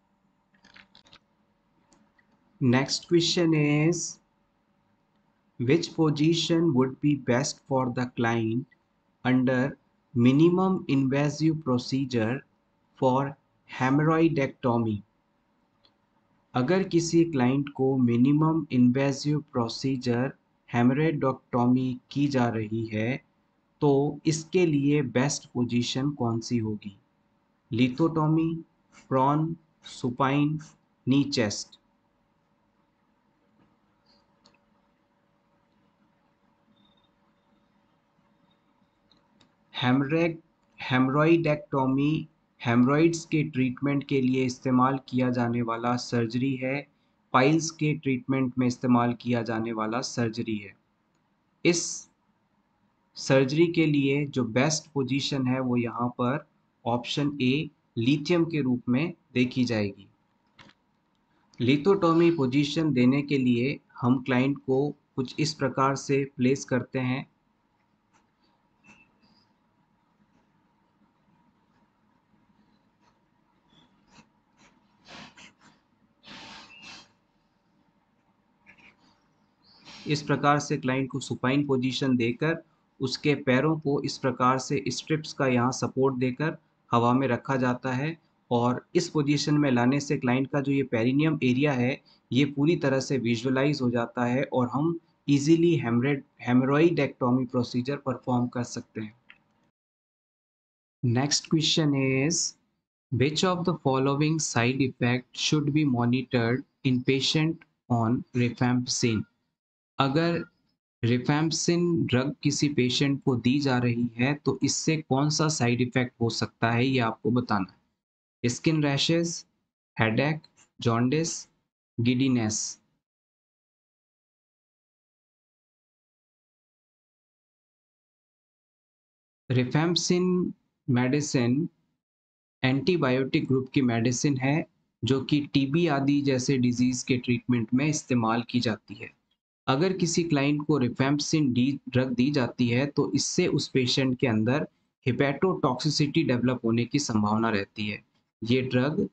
Next question is which position would be best for the client under minimum invasive procedure for hemorrhoidectomy? अगर किसी क्लाइंट को मिनिमम इन्वेसिव प्रोसीजर हेमरेडोक्टोमी की जा रही है तो इसके लिए बेस्ट पोजीशन कौन सी होगी? Lithotomy, prone, supine, knee chest. Haemorrhage haemorrhoidectomy haemorrhoids के ट्रीटमेंट के लिए इस्तेमाल किया जाने वाला सर्जरी है, पाइल्स के ट्रीटमेंट में इस्तेमाल किया जाने वाला सर्जरी है। इस सर्जरी के लिए जो बेस्ट पोजीशन है वो यहाँ पर ऑप्शन ए लिथियम के रूप में देखी जाएगी। लिथोटोमी पोजीशन देने के लिए हम क्लाइंट को कुछ इस प्रकार से प्लेस करते हैं। इस प्रकार से क्लाइंट को सुपाइन पोजीशन देकर उसके पैरों को इस प्रकार से स्ट्रिप्स का यहाँ सपोर्ट देकर हवा में रखा जाता है और इस पोजीशन में लाने से क्लाइंट का जो ये पेरिनियम एरिया है ये पूरी तरह से विजुअलाइज हो जाता है और हम इजीली हेमरेड हेमरॉइडेक्टोमी प्रोसीजर परफॉर्म कर सकते हैं। Next question is which of the following side effect should be monitored in patient on rifampicin? अगर रिफैम्पसिन ड्रग किसी पेशेंट को दी जा रही है तो इससे कौन सा साइड इफेक्ट हो सकता है ये आपको बताना है। Skin rashes, headache, jaundice, giddiness. Rifampicin medicine antibiotic group की मेडिसिन है जो कि टीबी आदि जैसे डिजीज के ट्रीटमेंट में इस्तेमाल की जाती है। अगर किसी क्लाइंट को रिफैम्पसिन डी ड्रग दी जाती है तो इससे उस पेशेंट के अंदर हिपैटोटॉक्सिसिटी डेवलप होने की संभावना रहती है। ये ड्रग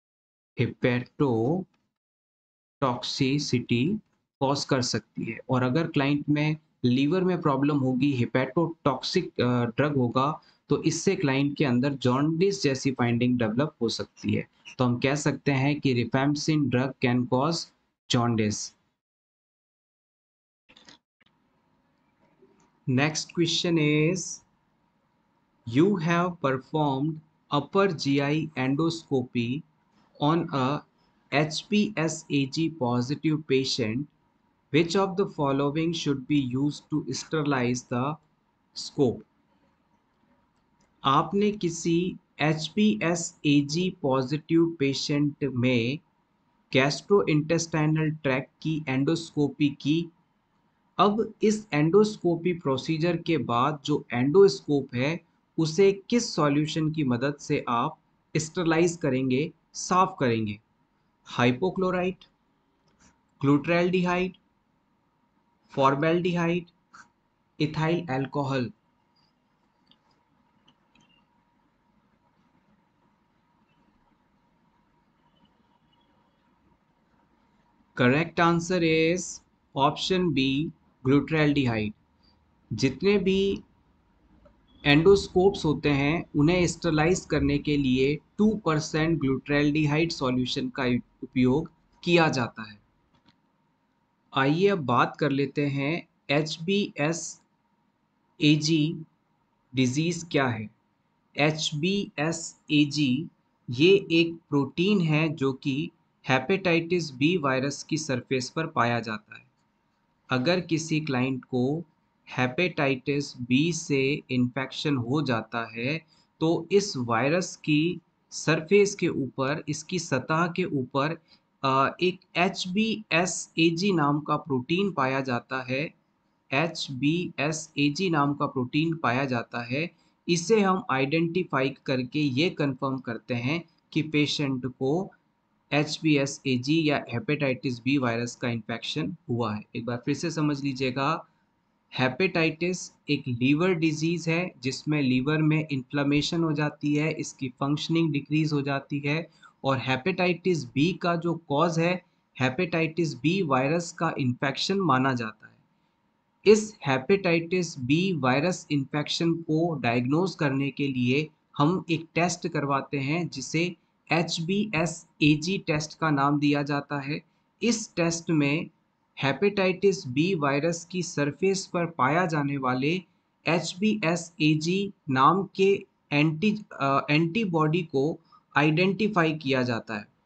हिपैटोटॉक्सिसिटी कॉज कर सकती है और अगर क्लाइंट में लीवर में प्रॉब्लम होगी, हिपैटोटॉक्सिक ड्रग होगा, तो इससे क्लाइंट के अंदर जॉन्डिस जैसी फाइंडिंग डेवलप हो सकती है। तो हम कह सकते हैं कि rifampicin drug can cause jaundice. Next question is, you have performed upper G I endoscopy on a H P S A G positive patient. Which of the following should be used to sterilize the scope? आपने किसी H P S A G positive patient में gastrointestinal tract की endoscopy की। अब इस endoscopy procedure के बाद जो एंडोस्कोप है उसे किस सॉल्यूशन की मदद से आप स्टरलाइज करेंगे, साफ करेंगे? Hypochlorite, glutaraldehyde, formaldehyde, ethyl alcohol. Correct answer is option B, glutaraldehyde. जितने भी एंडोस्कोप्स होते हैं उन्हें स्टरलाइज करने के लिए टू परसेंट ग्लूट्रैल्डिहाइड सॉल्यूशन का उपयोग किया जाता है। आइए अब बात कर लेते हैं H B S A G disease क्या है। H B S A G ये एक प्रोटीन है जो कि हेपेटाइटिस बी वायरस की सरफेस पर पाया जाता है। अगर किसी क्लाइंट को हेपेटाइटिस बी से इन्फेक्शन हो जाता है तो इस वायरस की सरफेस के ऊपर, इसकी सतह के ऊपर अ, एक H B S A G नाम का प्रोटीन पाया जाता है। H B S A G नाम का प्रोटीन पाया जाता है। इसे हम आइडेंटिफाई करके ये कंफर्म करते हैं कि पेशेंट को H B S A G या हेपेटाइटिस बी वायरस का इन्फेक्शन हुआ है। एक बार फिर से समझ लीजिएगा, हेपेटाइटिस एक लीवर डिजीज़ है जिसमें लीवर में इन्फ्लेमेशन हो जाती है, इसकी फंक्शनिंग डिक्रीज़ हो जाती है। और हेपेटाइटिस बी का जो कॉज़ है, हेपेटाइटिस बी वायरस का इन्फेक्शन माना जाता है। इस हेपेटाइटिस बी वायरस इन्फेक्शन को डायग्नोज करने के लिए हम एक टेस्ट करवाते हैं जिसे H B S A G test का नाम दिया जाता है। इस टेस्ट में हेपेटाइटिस बी वायरस की सरफेस पर पाया जाने वाले H B S A G नाम के एंटी एंटीबॉडी को आइडेंटिफाई किया जाता है।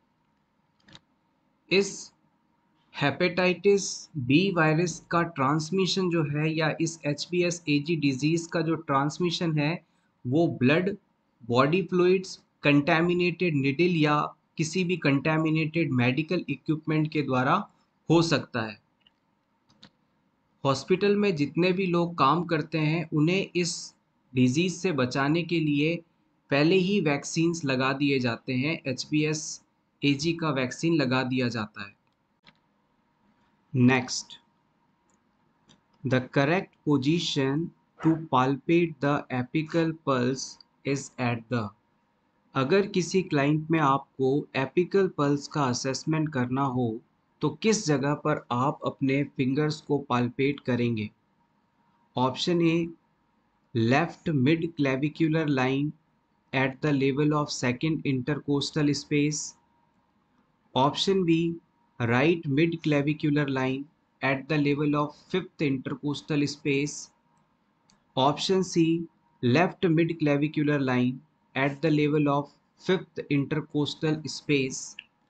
इस हेपेटाइटिस बी वायरस का ट्रांसमिशन जो है, या इस H B S A G disease का जो ट्रांसमिशन है, वो blood, body fluids, contaminated needle या किसी भी कंटैमिनेटेड मेडिकल इक्विपमेंट के द्वारा हो सकता है। हॉस्पिटल में जितने भी लोग काम करते हैं उन्हें इस डिजीज़ से बचाने के लिए पहले ही वैक्सीन्स लगा दिए जाते हैं। H B S A G का वैक्सीन लगा दिया जाता है। Next, the correct position to palpate the apical pulse is at the। अगर किसी क्लाइंट में आपको एपिकल पल्स का असेसमेंट करना हो तो किस जगह पर आप अपने फिंगर्स को पाल्पेट करेंगे? Option A, left mid clavicular line at the level of second intercostal space. Option B, right mid clavicular line at the level of fifth intercostal space. Option C, left mid-clavicular line at the level of fifth intercostal space.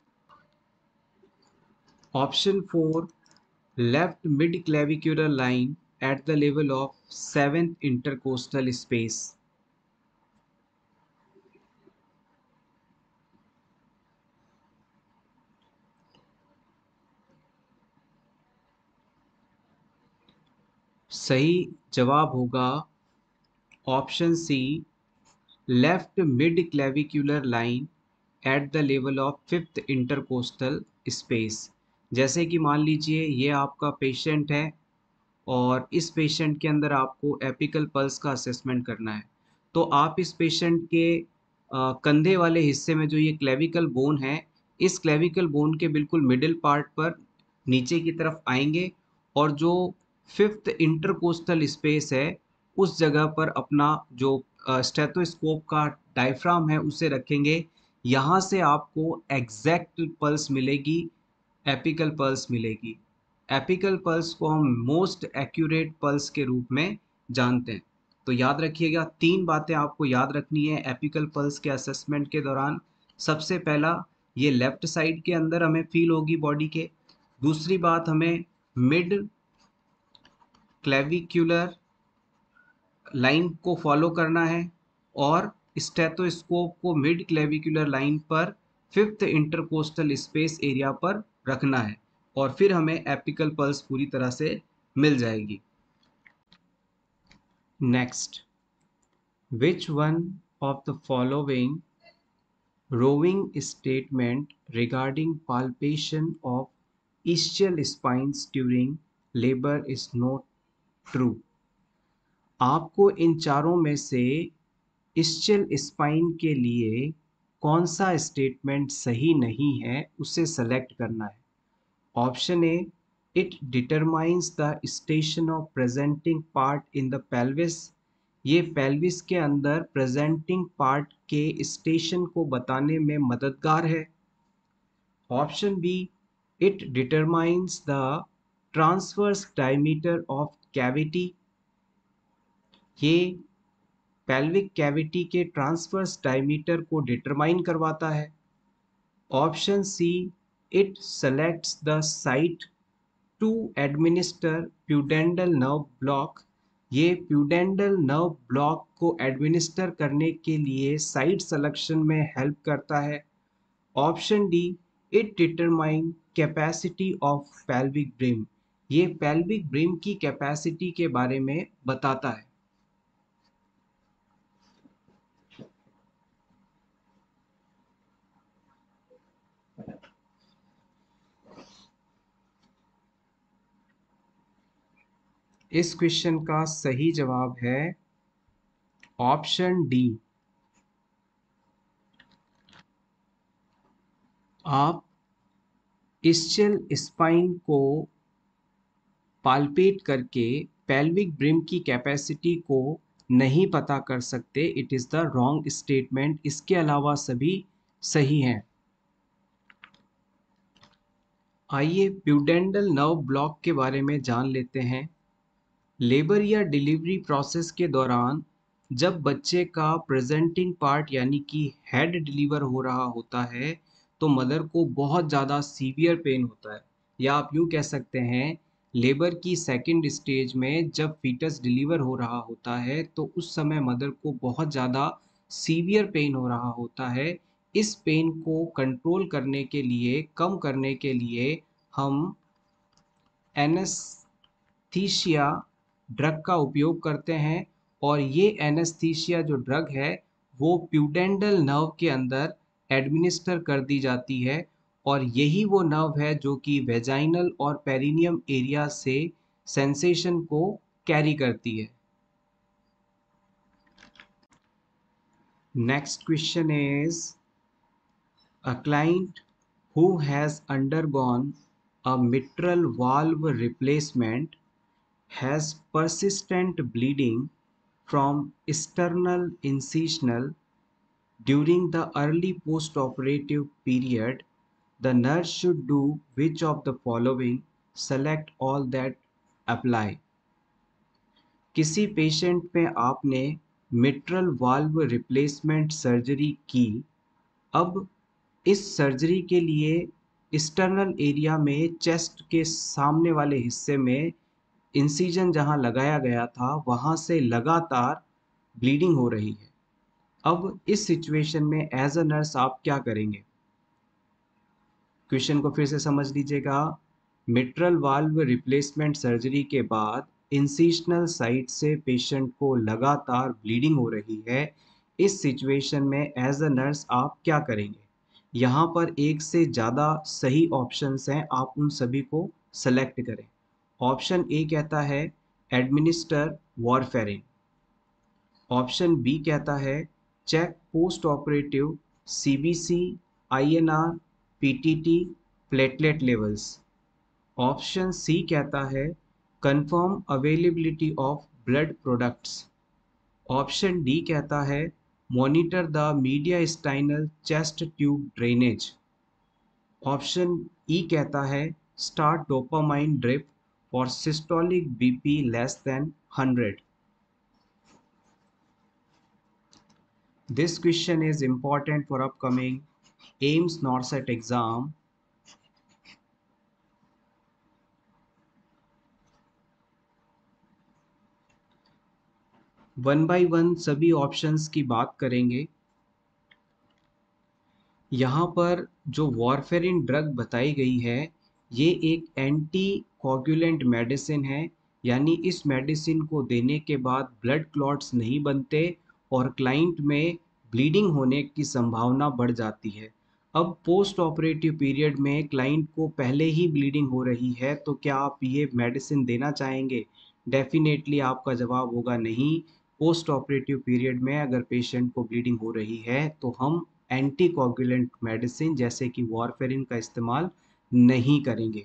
Option four, left mid-clavicular line at the level of seventh intercostal space. सही जवाब होगा option C, left mid clavicular line at the level of fifth intercostal space. जैसे कि मान लीजिए ये आपका patient है और इस पेशेंट के अंदर आपको एपिकल पल्स का असेसमेंट करना है। तो आप इस पेशेंट के अ, कंधे वाले हिस्से में जो ये क्लेविकल बोन है, इस क्लेविकल बोन के बिल्कुल मिडिल पार्ट पर नीचे की तरफ आएंगे और जो फिफ्थ इंटरकोस्टल स्पेस है उस जगह पर अपना जो स्टेथोस्कोप का डायफ्राम है उसे रखेंगे। यहाँ से आपको एग्जैक्ट पल्स मिलेगी, एपिकल पल्स मिलेगी। एपिकल पल्स को हम मोस्ट एक्यूरेट पल्स के रूप में जानते हैं। तो याद रखिएगा, तीन बातें आपको याद रखनी है एपिकल पल्स के असेसमेंट के दौरान। सबसे पहला, ये लेफ्ट साइड के अंदर हमें फील होगी बॉडी के। दूसरी बात, हमें मिड क्लेविक्युलर लाइन को फॉलो करना है और स्टेथोस्कोप को मिड क्लेविकुलर लाइन पर फिफ्थ इंटरकोस्टल स्पेस एरिया पर रखना है और फिर हमें एपिकल पल्स पूरी तरह से मिल जाएगी। Next, which one of the following rowing statement regarding palpation of ischial spines during labor is not true? आपको इन चारों में से इस्चियल स्पाइन के लिए कौन सा स्टेटमेंट सही नहीं है उसे सेलेक्ट करना है। Option A, it determines the station of presenting part in the pelvis. ये पेल्विस के अंदर प्रेजेंटिंग पार्ट के स्टेशन को बताने में मददगार है। Option B, it determines the transverse diameter of cavity. ये पेल्विक कैविटी के ट्रांसवर्स डायमीटर को डिटरमाइन करवाता है। Option C, it selects the site to administer pudendal nerve block. ये प्यूडेंडल नर्व ब्लॉक को एडमिनिस्टर करने के लिए साइट सिलेक्शन में हेल्प करता है। Option D, it determine capacity of pelvic brim. ये पेल्विक ब्रिम की कैपेसिटी के बारे में बताता है। इस क्वेश्चन का सही जवाब है ऑप्शन डी। आप ischial स्पाइन को पाल्पेट करके पेल्विक ब्रिम की कैपेसिटी को नहीं पता कर सकते। It is the wrong statement. इसके अलावा सभी सही हैं। आइए प्यूडेंडल नर्व ब्लॉक के बारे में जान लेते हैं। लेबर या डिलीवरी प्रोसेस के दौरान जब बच्चे का प्रेजेंटिंग पार्ट यानी कि हेड डिलीवर हो रहा होता है तो मदर को बहुत ज़्यादा सीवियर पेन होता है, या आप यूँ कह सकते हैं लेबर की सेकंड स्टेज में जब फीटस डिलीवर हो रहा होता है तो उस समय मदर को बहुत ज़्यादा सीवियर पेन हो रहा होता है। इस पेन को कंट्रोल करने के लिए, कम करने के लिए हम एनेस्थीसिया ड्रग का उपयोग करते हैं, और ये एनेस्थीसिया जो ड्रग है वो प्यूडेंडल नर्व के अंदर एडमिनिस्टर कर दी जाती है, और यही वो नर्व है जो कि वेजाइनल और पेरिनियम एरिया से सेंसेशन को कैरी करती है। Next question is, a client who has undergone a mitral valve replacement has persistent bleeding from sternal incisional during the early postoperative period. The nurse should do which of the following? Select all that apply. किसी patient में आपने mitral valve replacement surgery की। अब इस surgery के लिए sternal area में chest के सामने वाले हिस्से में इंसिजन जहां लगाया गया था वहां से लगातार ब्लीडिंग हो रही है। अब इस सिचुएशन में एज अ नर्स आप क्या करेंगे? क्वेश्चन को फिर से समझ लीजिएगा। मिट्रल वाल्व रिप्लेसमेंट सर्जरी के बाद इंसिशनल साइट से पेशेंट को लगातार ब्लीडिंग हो रही है। इस सिचुएशन में एज अ नर्स आप क्या करेंगे? यहाँ पर एक से ज़्यादा सही ऑप्शंस हैं, आप उन सभी को सेलेक्ट करें। ऑप्शन ए कहता है एडमिनिस्टर वॉरफेरिन। ऑप्शन बी कहता है check post operative CBC, INR, PTT, platelet levels. Option C कहता है confirm availability of blood products. Option D कहता है monitor the mediastinal chest tube drainage. Option E कहता है start dopamine drip for systolic BP less than hundred. This question is important for upcoming AIMS NORCET exam. One by one सभी options की बात करेंगे। यहाँ पर जो वॉरफेरिन ड्रग बताई गई है ये एक एंटी कोगुलेंट मेडिसिन है, यानी इस मेडिसिन को देने के बाद ब्लड क्लॉट्स नहीं बनते और क्लाइंट में ब्लीडिंग होने की संभावना बढ़ जाती है। अब पोस्ट ऑपरेटिव पीरियड में क्लाइंट को पहले ही ब्लीडिंग हो रही है तो क्या आप ये मेडिसिन देना चाहेंगे? डेफिनेटली आपका जवाब होगा नहीं। पोस्ट ऑपरेटिव पीरियड में अगर पेशेंट को ब्लीडिंग हो रही है तो हम एंटी कोगुलेंट मेडिसिन जैसे कि वॉरफेरिन का इस्तेमाल नहीं करेंगे।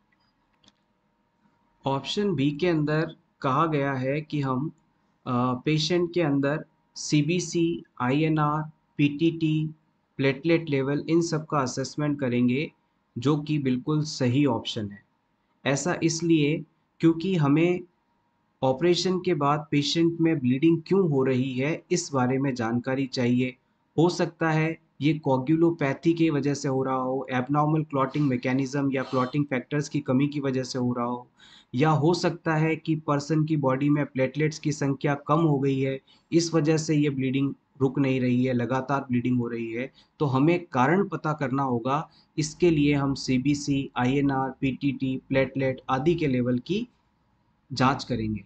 ऑप्शन बी के अंदर कहा गया है कि हम पेशेंट के अंदर CBC, INR, PTT, platelet level इन सब का असेसमेंट करेंगे, जो कि बिल्कुल सही ऑप्शन है। ऐसा इसलिए क्योंकि हमें ऑपरेशन के बाद पेशेंट में ब्लीडिंग क्यों हो रही है, इस बारे में जानकारी चाहिए। हो सकता है ये कोगुलोपैथी की वजह से हो रहा हो, एबनॉर्मल क्लॉटिंग मैकेनिज्म या क्लॉटिंग फैक्टर्स की कमी की वजह से हो रहा हो, या हो सकता है कि पर्सन की बॉडी में प्लेटलेट्स की संख्या कम हो गई है, इस वजह से ये ब्लीडिंग रुक नहीं रही है, लगातार ब्लीडिंग हो रही है। तो हमें कारण पता करना होगा। इसके लिए हम सीबीसी, आईएनआर, पीटीटी, प्लेटलेट आदि के लेवल की जांच करेंगे।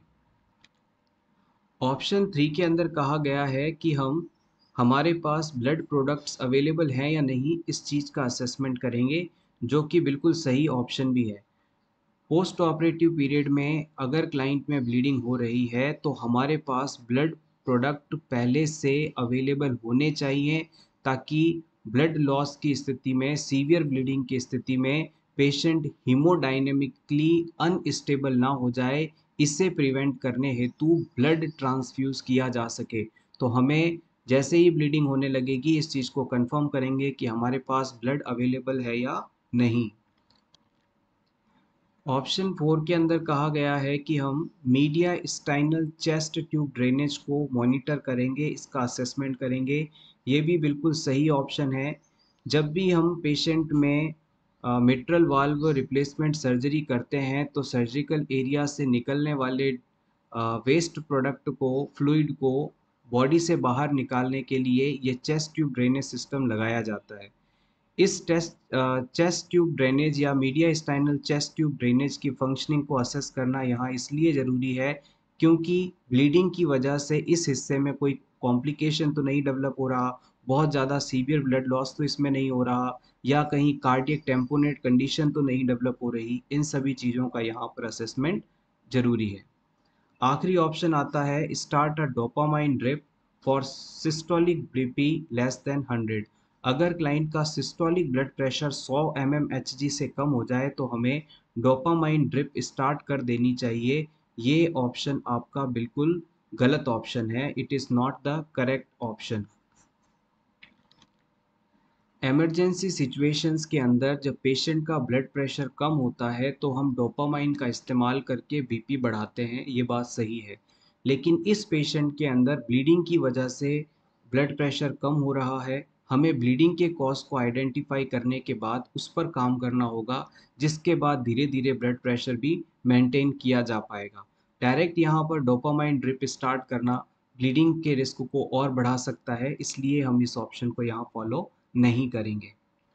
ऑप्शन थ्री के अंदर कहा गया है कि हम हमारे पास ब्लड प्रोडक्ट्स अवेलेबल हैं या नहीं, इस चीज़ का असेसमेंट करेंगे, जो कि बिल्कुल सही ऑप्शन भी है। पोस्ट ऑपरेटिव पीरियड में अगर क्लाइंट में ब्लीडिंग हो रही है तो हमारे पास ब्लड प्रोडक्ट पहले से अवेलेबल होने चाहिए, ताकि ब्लड लॉस की स्थिति में, सीवियर ब्लीडिंग की स्थिति में पेशेंट हीमोडायनेमिकली अनस्टेबल ना हो जाए। इसे प्रिवेंट करने हेतु ब्लड ट्रांसफ्यूज किया जा सके। तो हमें जैसे ही ब्लीडिंग होने लगेगी इस चीज़ को कंफर्म करेंगे कि हमारे पास ब्लड अवेलेबल है या नहीं। ऑप्शन फोर के अंदर कहा गया है कि हम mediastinal chest tube drainage को मॉनिटर करेंगे, इसका असेसमेंट करेंगे। ये भी बिल्कुल सही ऑप्शन है। जब भी हम पेशेंट में मिट्रल वाल्व रिप्लेसमेंट सर्जरी करते हैं तो सर्जिकल एरिया से निकलने वाले वेस्ट प्रोडक्ट को, फ्लूइड को बॉडी से बाहर निकालने के लिए ये चेस्ट ट्यूब ड्रेनेज सिस्टम लगाया जाता है। इस टेस्ट चेस्ट ट्यूब ड्रेनेज या mediastinal chest tube drainage की फंक्शनिंग को असेस करना यहाँ इसलिए ज़रूरी है क्योंकि ब्लीडिंग की वजह से इस हिस्से में कोई कॉम्प्लिकेशन तो नहीं डेवलप हो रहा, बहुत ज़्यादा सीवियर ब्लड लॉस तो इसमें नहीं हो रहा, या कहीं कार्डियक टेम्पोनेट कंडीशन तो नहीं डेवलप हो रही। इन सभी चीज़ों का यहाँ पर असेसमेंट ज़रूरी है। आखिरी ऑप्शन आता है start a dopamine drip for systolic BP less than hundred. अगर क्लाइंट का सिस्टोलिक ब्लड प्रेशर सौ एम एम एच जी से कम हो जाए तो हमें डोपामाइन ड्रिप स्टार्ट कर देनी चाहिए। ये ऑप्शन आपका बिल्कुल गलत ऑप्शन है, it is not the correct option. Emergency situations के अंदर जब पेशेंट का ब्लड प्रेशर कम होता है तो हम डोपामाइन का इस्तेमाल करके बीपी बढ़ाते हैं, ये बात सही है। लेकिन इस पेशेंट के अंदर ब्लीडिंग की वजह से ब्लड प्रेशर कम हो रहा है, हमें ब्लीडिंग के कॉज को आइडेंटिफाई करने के बाद उस पर काम करना होगा, जिसके बाद धीरे धीरे ब्लड प्रेशर भी मेंटेन किया जा पाएगा। डायरेक्ट यहाँ पर डोपामाइन ड्रिप स्टार्ट करना ब्लीडिंग के रिस्क को और बढ़ा सकता है, इसलिए हम इस ऑप्शन को यहाँ फॉलो नहीं करेंगे।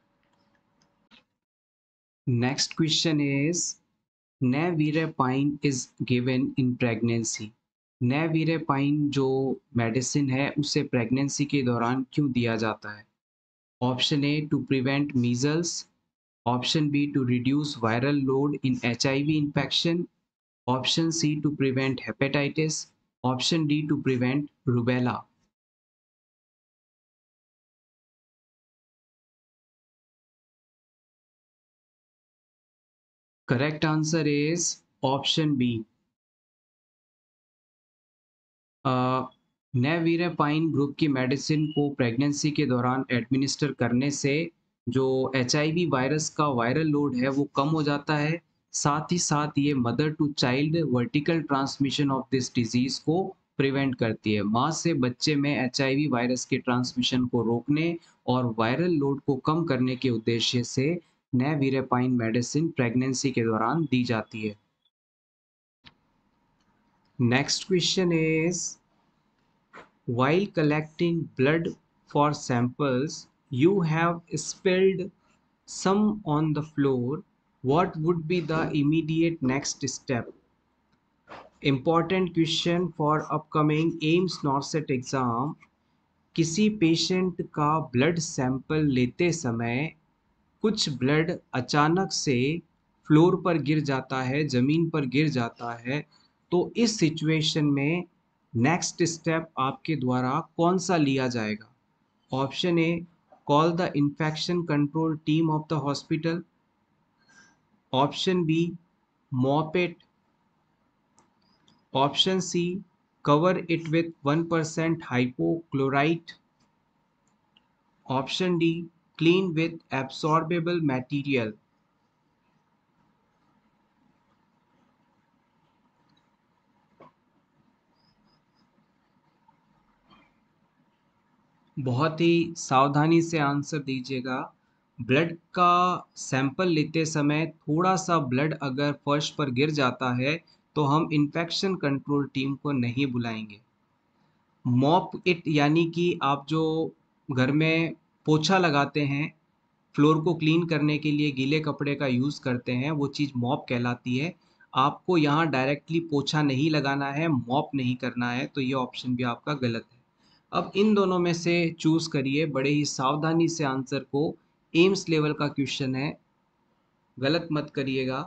Next question is nevirapine is given in pregnancy. Nevirapine जो मेडिसिन है उसे प्रेगनेंसी के दौरान क्यों दिया जाता है? Option A to prevent measles, option B to reduce viral load in HIV infection, option C to prevent hepatitis, option D to prevent rubella. Correct answer is option B. Nevirapine group की medicine को pregnancy के दौरान administer करने से जो HIV virus का viral load है वो कम हो जाता है। साथ ही साथ ये mother to child vertical transmission of this disease को प्रिवेंट करती है। माँ से बच्चे में एचआईवी वायरस के ट्रांसमिशन को रोकने और वायरल लोड को कम करने के उद्देश्य से नेविरेपाइन मेडिसिन प्रेगनेंसी के दौरान दी जाती है। Next question is while collecting blood for samples, you have spilled some on the floor. What would be the immediate next step? Important question for upcoming AIIMS नॉर्सेट exam. किसी पेशेंट का blood sample लेते समय कुछ blood अचानक से floor पर गिर जाता है, ज़मीन पर गिर जाता है। तो इस सिचुएशन में नेक्स्ट स्टेप आपके द्वारा कौन सा लिया जाएगा? Option A call the infection control team of the hospital, option B mop it, option C cover it with one percent hypochlorite, option D clean with absorbable material. बहुत ही सावधानी से आंसर दीजिएगा। ब्लड का सैंपल लेते समय थोड़ा सा ब्लड अगर फर्श पर गिर जाता है तो हम इन्फेक्शन कंट्रोल टीम को नहीं बुलाएंगे। मॉप इट यानी कि आप जो घर में पोछा लगाते हैं, फ्लोर को क्लीन करने के लिए गीले कपड़े का यूज़ करते हैं, वो चीज़ मॉप कहलाती है। आपको यहाँ डायरेक्टली पोछा नहीं लगाना है, मॉप नहीं करना है, तो ये ऑप्शन भी आपका गलत है। अब इन दोनों में से चूज़ करिए, बड़े ही सावधानी से आंसर को। एम्स लेवल का क्वेश्चन है, गलत मत करिएगा।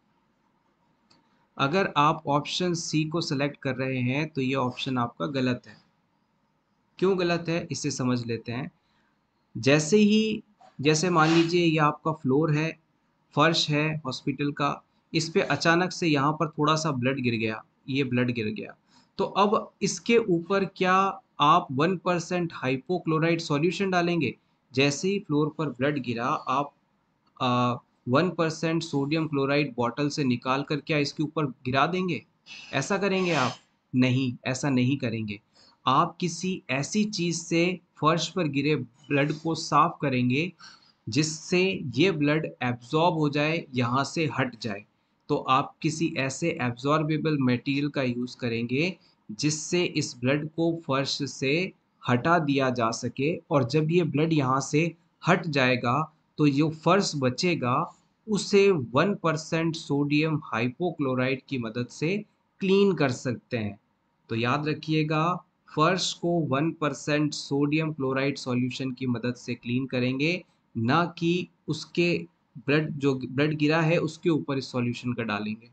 अगर आप ऑप्शन सी को सेलेक्ट कर रहे हैं तो ये ऑप्शन आपका गलत है। क्यों गलत है इसे समझ लेते हैं। जैसे ही जैसे मान लीजिए ये आपका फ्लोर है, फर्श है हॉस्पिटल का, इस पे अचानक से यहाँ पर थोड़ा सा ब्लड गिर गया, ये ब्लड गिर गया, तो अब इसके ऊपर क्या आप वन परसेंट हाइपोक्लोराइड सॉल्यूशन डालेंगे? जैसे ही फ्लोर पर ब्लड गिरा, आप one percent sodium chloride bottle से निकाल कर क्या इसके ऊपर गिरा देंगे? ऐसा करेंगे आप? नहीं, ऐसा नहीं करेंगे। आप किसी ऐसी चीज़ से फर्श पर गिरे ब्लड को साफ करेंगे जिससे ये ब्लड एब्जॉर्ब हो जाए, यहाँ से हट जाए। तो आप किसी ऐसे एब्जॉर्बेबल मटेरियल का यूज़ करेंगे जिससे इस ब्लड को फर्श से हटा दिया जा सके, और जब ये ब्लड यहाँ से हट जाएगा तो जो फर्श बचेगा उसे वन परसेंट सोडियम हाइपोक्लोराइड की मदद से क्लीन कर सकते हैं। तो याद रखिएगा, फर्श को one percent sodium chloride solution की मदद से क्लीन करेंगे, ना कि उसके ब्लड जो ब्लड गिरा है उसके ऊपर इस सॉल्यूशन का डालेंगे।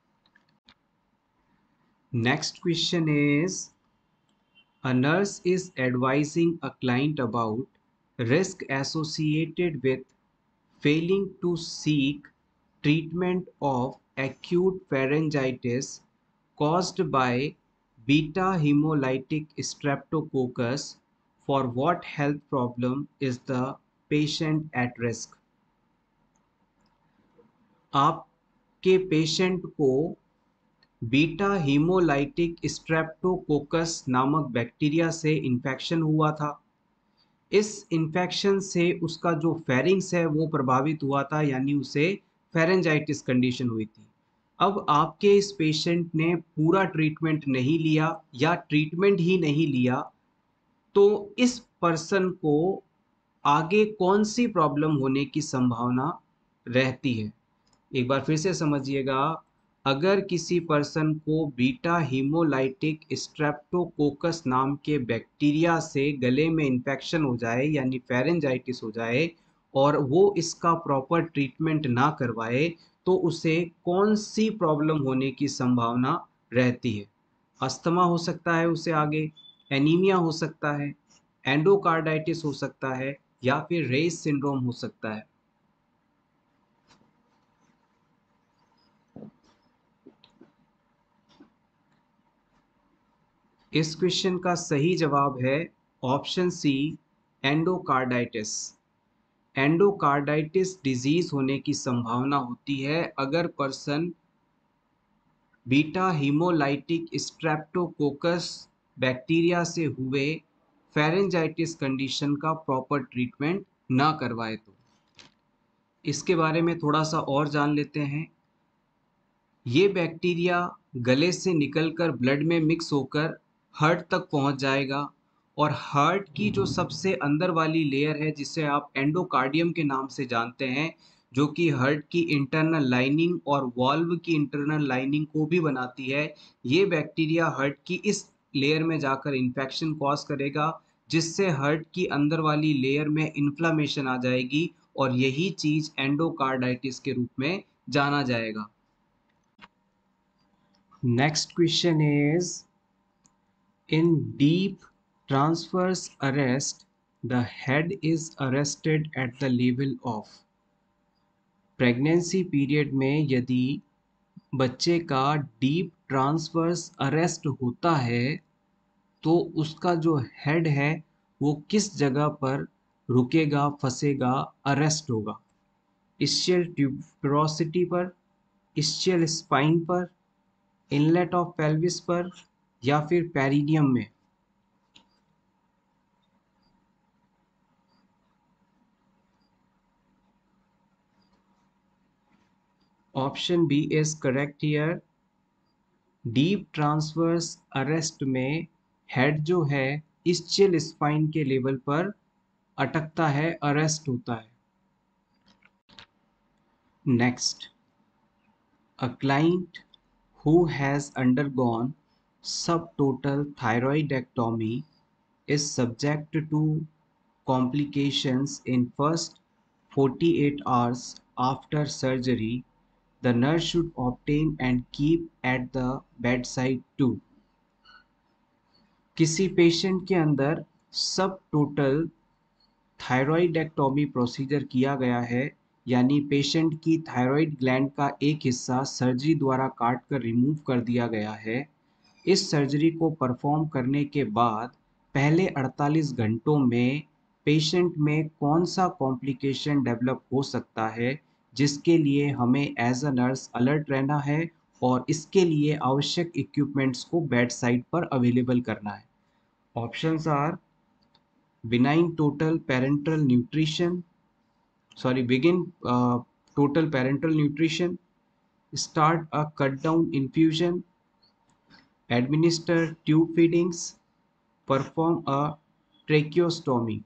Next question is, a nurse is advising a client about risk associated with failing to seek treatment of acute pharyngitis caused by beta hemolytic streptococcus. For what health problem is the patient at risk? आपके patient को beta haemolytic streptococcus नामक bacteria से infection हुआ था। इस infection से उसका जो फेरिंग्स है वो प्रभावित हुआ था, यानी उसे फेरेंजाइटिस कंडीशन हुई थी। अब आपके इस पेशेंट ने पूरा ट्रीटमेंट नहीं लिया या ट्रीटमेंट ही नहीं लिया, तो इस पर्सन को आगे कौन सी प्रॉब्लम होने की संभावना रहती है? एक बार फिर से समझिएगा, अगर किसी पर्सन को बीटा हीमोलाइटिक स्ट्रेप्टोकोकस नाम के बैक्टीरिया से गले में इन्फेक्शन हो जाए यानी फेरेंजाइटिस हो जाए और वो इसका प्रॉपर ट्रीटमेंट ना करवाए, तो उसे कौन सी प्रॉब्लम होने की संभावना रहती है? अस्थमा हो सकता है उसे आगे, एनीमिया हो सकता है, एंडोकार्डाइटिस हो सकता है, या फिर रेस सिंड्रोम हो सकता है। इस क्वेश्चन का सही जवाब है option C, endocarditis. Endocarditis disease होने की संभावना होती है अगर person beta haemolytic streptococcus bacteria से हुए फेरेंजाइटिस कंडीशन का प्रॉपर ट्रीटमेंट ना करवाए तो। इसके बारे में थोड़ा सा और जान लेते हैं। ये बैक्टीरिया गले से निकलकर ब्लड में मिक्स होकर हार्ट तक पहुंच जाएगा, और हार्ट की जो सबसे अंदर वाली लेयर है जिसे आप एंडोकार्डियम के नाम से जानते हैं, जो कि हार्ट की इंटरनल लाइनिंग और वॉल्व की इंटरनल लाइनिंग को भी बनाती है, ये बैक्टीरिया हार्ट की इस लेयर में जाकर इन्फेक्शन कॉज करेगा, जिससे हार्ट की अंदर वाली लेयर में इन्फ्लामेशन आ जाएगी, और यही चीज़ एंडोकार्डाइटिस के रूप में जाना जाएगा। Next question is, in deep transverse arrest, the head is arrested at the level of। Pregnancy period में यदि बच्चे का डीप ट्रांसवर्स अरेस्ट होता है तो उसका जो हेड है वो किस जगह पर रुकेगा, फंसेगा, अरेस्ट होगा? इस्चियल ट्यूबरोसिटी पर, इस्चियल स्पाइन पर, इनलेट ऑफ पेल्विस पर, या फिर पेरिनियम में? Option B is correct here. Deep transverse arrest में हेड जो है ischial स्पाइन के लेवल पर अटकता है, अरेस्ट होता है। Next, a client who has undergone subtotal thyroidectomy is subject to complications in first forty-eight hours after surgery. The nurse should obtain and keep at the bedside too. किसी patient के अंदर सब total thyroidectomy procedure किया गया है, यानी patient की thyroid gland का एक हिस्सा सर्जरी द्वारा काट कर रिमूव कर दिया गया है। इस सर्जरी को परफॉर्म करने के बाद पहले अड़तालीस घंटों में पेशेंट में कौन सा कॉम्प्लिकेशन डेवलप हो सकता है, जिसके लिए हमें एज अ नर्स अलर्ट रहना है और इसके लिए आवश्यक इक्विपमेंट्स को बेड साइड पर अवेलेबल करना है। Options are benign total parenteral nutrition, sorry, begin uh, total parenteral nutrition, start a cut down infusion, administer tube feedings, perform a tracheostomy.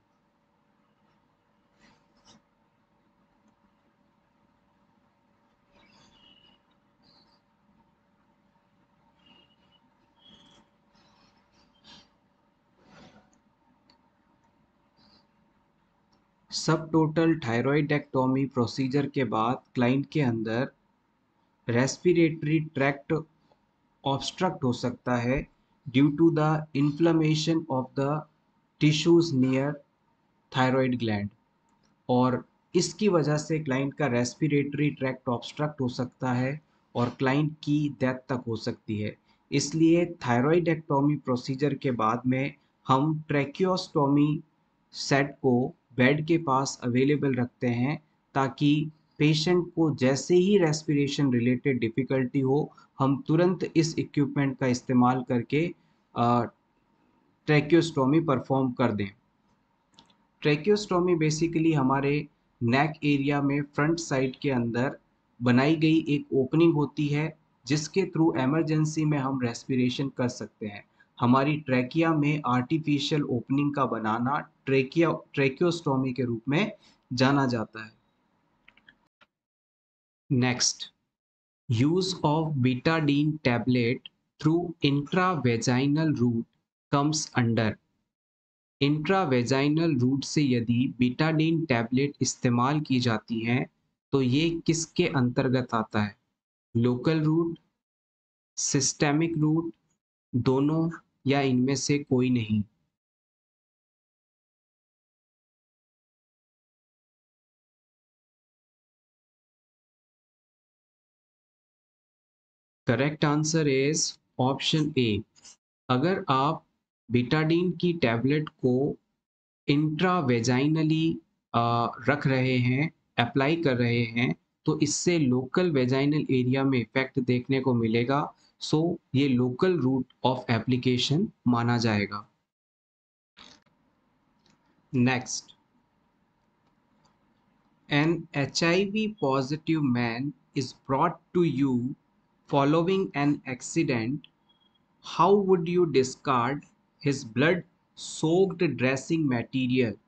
सब टोटल थायरॉइडेक्टोमी प्रोसीजर के बाद क्लाइंट के अंदर respiratory tract obstruct हो सकता है due to the inflammation of the tissues near thyroid gland, और इसकी वजह से क्लाइंट का रेस्पिरेटरी ट्रैक्ट ऑब्स्ट्रक्ट हो सकता है और क्लाइंट की डेथ तक हो सकती है। इसलिए थायरॉइडेक्टोमी प्रोसीजर के बाद में हम ट्रैकियोस्टोमी सेट को बेड के पास अवेलेबल रखते हैं, ताकि पेशेंट को जैसे ही रेस्पिरेशन रिलेटेड डिफ़िकल्टी हो, हम तुरंत इस इक्विपमेंट का इस्तेमाल करके ट्रैकियोस्टोमी परफॉर्म कर दें। ट्रैकियोस्टोमी बेसिकली हमारे नेक एरिया में फ्रंट साइड के अंदर बनाई गई एक ओपनिंग होती है, जिसके थ्रू इमरजेंसी में हम रेस्पिरेशन कर सकते हैं। हमारी ट्रैकिया में आर्टिफिशियल ओपनिंग का बनाना ट्रैकिया ट्रैकियोस्टोमी के रूप में जाना जाता है। Next, use of betadine tablet through intravaginal route comes under. Intravaginal route से यदि बीटाडीन टैबलेट इस्तेमाल की जाती हैं तो ये किसके अंतर्गत आता है? लोकल रूट, सिस्टेमिक रूट, दोनों, या इनमें से कोई नहीं? Correct answer is option A. अगर आप बीटाडीन की टैबलेट को इंट्रावेजाइनली रख रहे हैं, अप्लाई कर रहे हैं, तो इससे लोकल वेजाइनल एरिया में इफेक्ट देखने को मिलेगा। सो ये लोकल रूट ऑफ एप्लीकेशन माना जाएगा। Next, an H I V positive man is brought to you following an accident. How would you discard his blood soaked dressing material?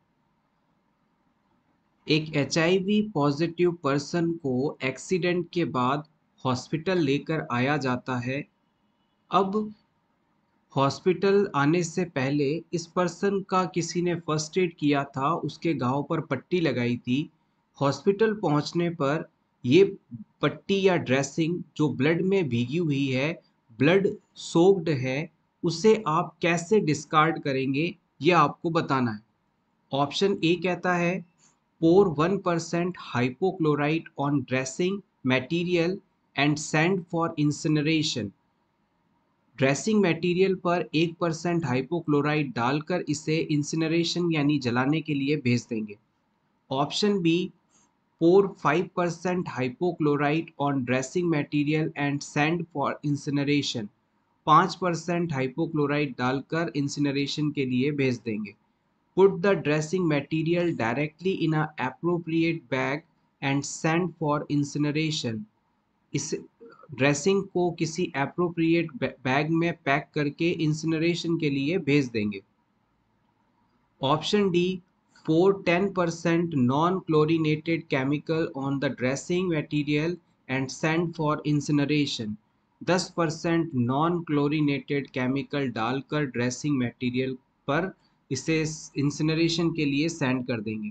एक H I V positive person को accident के बाद hospital लेकर आया जाता है। अब हॉस्पिटल आने से पहले इस पर्सन का किसी ने फर्स्ट एड किया था, उसके घाव पर पट्टी लगाई थी। हॉस्पिटल पहुंचने पर ये पट्टी या ड्रेसिंग जो ब्लड में भीगी हुई है, ब्लड सोक्ड है, उसे आप कैसे डिस्कार्ड करेंगे, ये आपको बताना है। ऑप्शन ए कहता है pour one percent hypochlorite on dressing material and send for incineration. Dressing material पर एक परसेंट हाइपोक्लोराइड डालकर इसे इंसिनरेशन यानी जलाने के लिए भेज देंगे। Option B, pour five percent hypochlorite on dressing material and send for incineration. पाँच परसेंट हाइपोक्लोराइड डालकर इंसिनरेशन के लिए भेज देंगे। Put the dressing material directly in an appropriate bag and send for incineration. इस ड्रेसिंग को किसी एप्रोप्रिएट बैग में पैक करके इंसिनरेशन के लिए भेज देंगे। Option D, pour ten percent non-chlorinated chemical on the dressing material and send for incineration। ten percent non-chlorinated chemical डालकर ड्रेसिंग मटेरियल पर इसे इंसिनरेशन के लिए सेंड कर देंगे।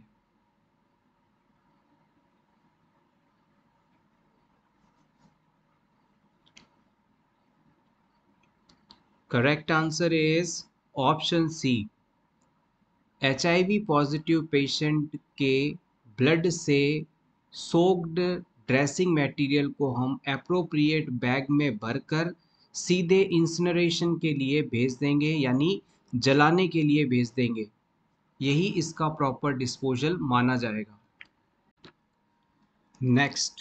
Correct answer is option C. H I V positive patient के blood से soaked dressing material को हम एप्रोप्रिएट बैग में भरकर सीधे इंसिनरेशन के लिए भेज देंगे, यानी जलाने के लिए भेज देंगे। यही इसका प्रॉपर डिस्पोजल माना जाएगा। Next,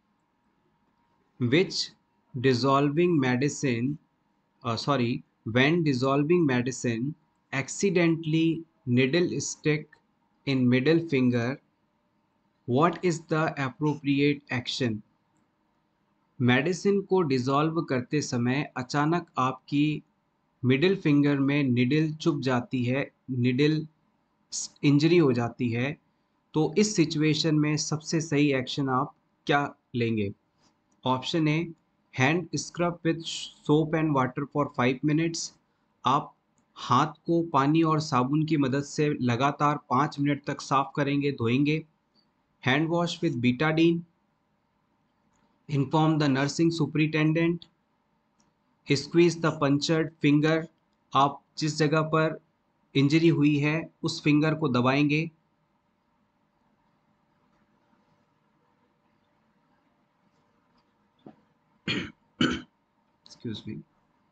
which dissolving medicine sorry when dissolving medicine accidentally needle stick in middle finger, what is the appropriate action? Medicine को डिसॉल्व करते समय अचानक आपकी मिडिल फिंगर में निडल चुभ जाती है, निडल इंजरी हो जाती है, तो इस सिचुएशन में सबसे सही एक्शन आप क्या लेंगे? Option A, hand scrub with soap and water for five minutes. आप हाथ को पानी और साबुन की मदद से लगातार पाँच मिनट तक साफ करेंगे, धोएंगे। Hand wash with betadine. Inform the nursing superintendent. Squeeze the punctured finger. आप जिस जगह पर इंजरी हुई है उस फिंगर को दबाएंगे। Excuse me.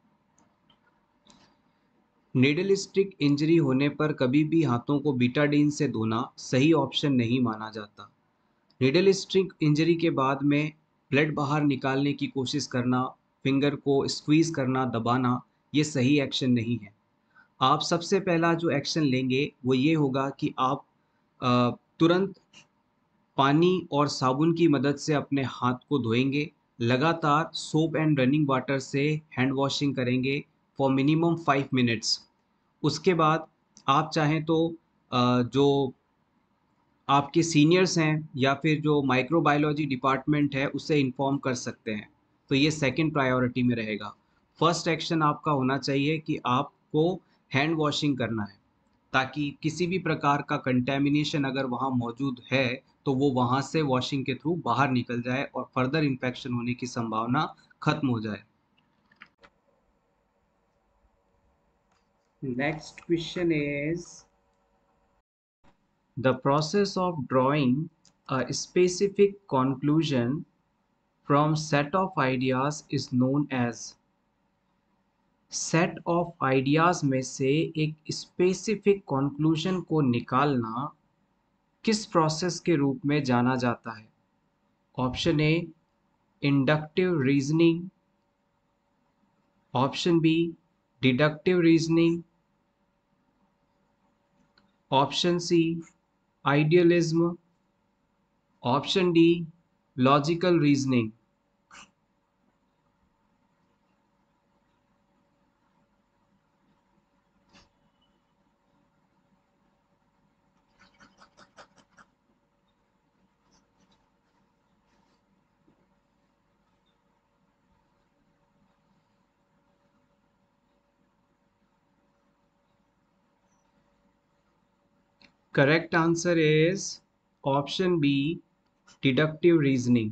Needle stick injury होने पर कभी भी हाथों को बीटाडीन से धोना सही ऑप्शन नहीं माना जाता। नीडल स्टिक इंजरी के बाद में ब्लड बाहर निकालने की कोशिश करना, फिंगर को स्क्वीज करना, दबाना, ये सही एक्शन नहीं है। आप सबसे पहला जो एक्शन लेंगे वो ये होगा कि आप अ, तुरंत पानी और साबुन की मदद से अपने हाथ को धोएंगे। लगातार सोप एंड रनिंग वाटर से हैंड वॉशिंग करेंगे फॉर मिनिमम फाइव मिनट्स। उसके बाद आप चाहें तो अ, जो आपके सीनियर्स हैं या फिर जो माइक्रोबायोलॉजी डिपार्टमेंट है उसे इन्फॉर्म कर सकते हैं। तो ये सेकंड प्रायोरिटी में रहेगा। फर्स्ट एक्शन आपका होना चाहिए कि आपको हैंड वॉशिंग करना है, ताकि किसी भी प्रकार का कंटेमिनेशन अगर वहाँ मौजूद है तो वो वहाँ से वॉशिंग के थ्रू बाहर निकल जाए और फर्दर इन्फेक्शन होने की संभावना खत्म हो जाए। Next question is, the process of drawing a specific conclusion from set of ideas is known as। Set of ideas में से एक स्पेसिफिक कंक्लूजन को निकालना किस प्रोसेस के रूप में जाना जाता है? Option A, inductive reasoning. Option B, deductive reasoning. Option C, idealism. Option D, logical reasoning. Correct answer is option B, deductive reasoning.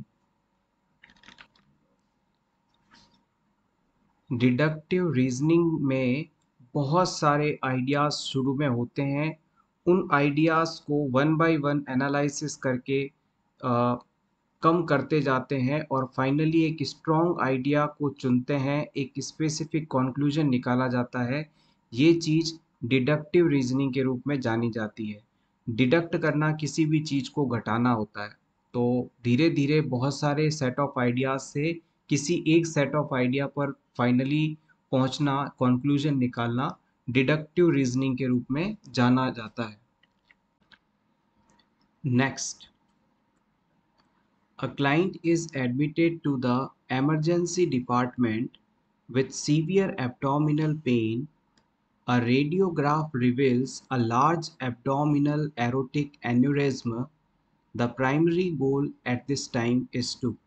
Deductive reasoning में बहुत सारे आइडियाज़ शुरू में होते हैं। उन आइडियाज़ को वन बाय वन एनालिसिस करके आ, कम करते जाते हैं और फाइनली एक स्ट्रॉन्ग आइडिया को चुनते हैं, एक स्पेसिफिक कंक्लूजन निकाला जाता है। ये चीज़ डिडक्टिव रीजनिंग के रूप में जानी जाती है। डिडक्ट करना किसी भी चीज़ को घटाना होता है। तो धीरे धीरे बहुत सारे सेट ऑफ आइडियाज़ से किसी एक सेट ऑफ आइडिया पर फाइनली पहुंचना, कंक्लूजन निकालना डिडक्टिव रीजनिंग के रूप में जाना जाता है। Next, A client is admitted to the emergency department with severe abdominal pain. A radiograph reveals a large abdominal aortic aneurysm. The primary goal at this time is to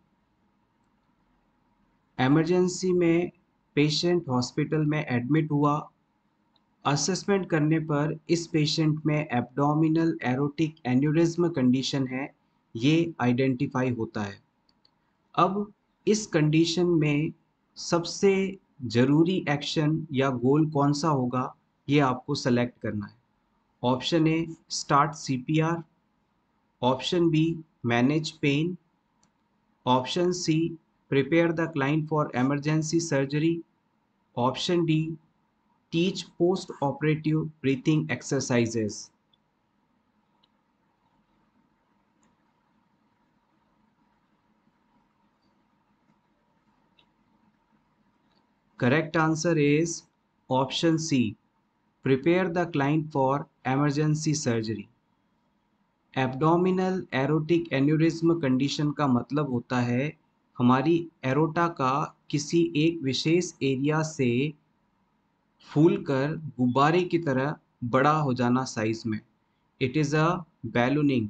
emergency में patient hospital में admit हुआ। Assessment करने पर इस patient में abdominal aortic aneurysm condition है, ये identify होता है। अब इस कंडीशन में सबसे ज़रूरी एक्शन या गोल कौन सा होगा, ये आपको सेलेक्ट करना है। Option A start CPR, option B manage pain, option C prepare the client for emergency surgery, option D teach post operative breathing exercises. Correct answer is option C, prepare the client for emergency surgery. Abdominal aortic aneurysm condition का मतलब होता है हमारी aorta का किसी एक विशेष area से फूलकर गुब्बारे की तरह बड़ा हो जाना साइज में। It is a ballooning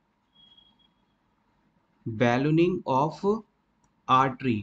ballooning of artery.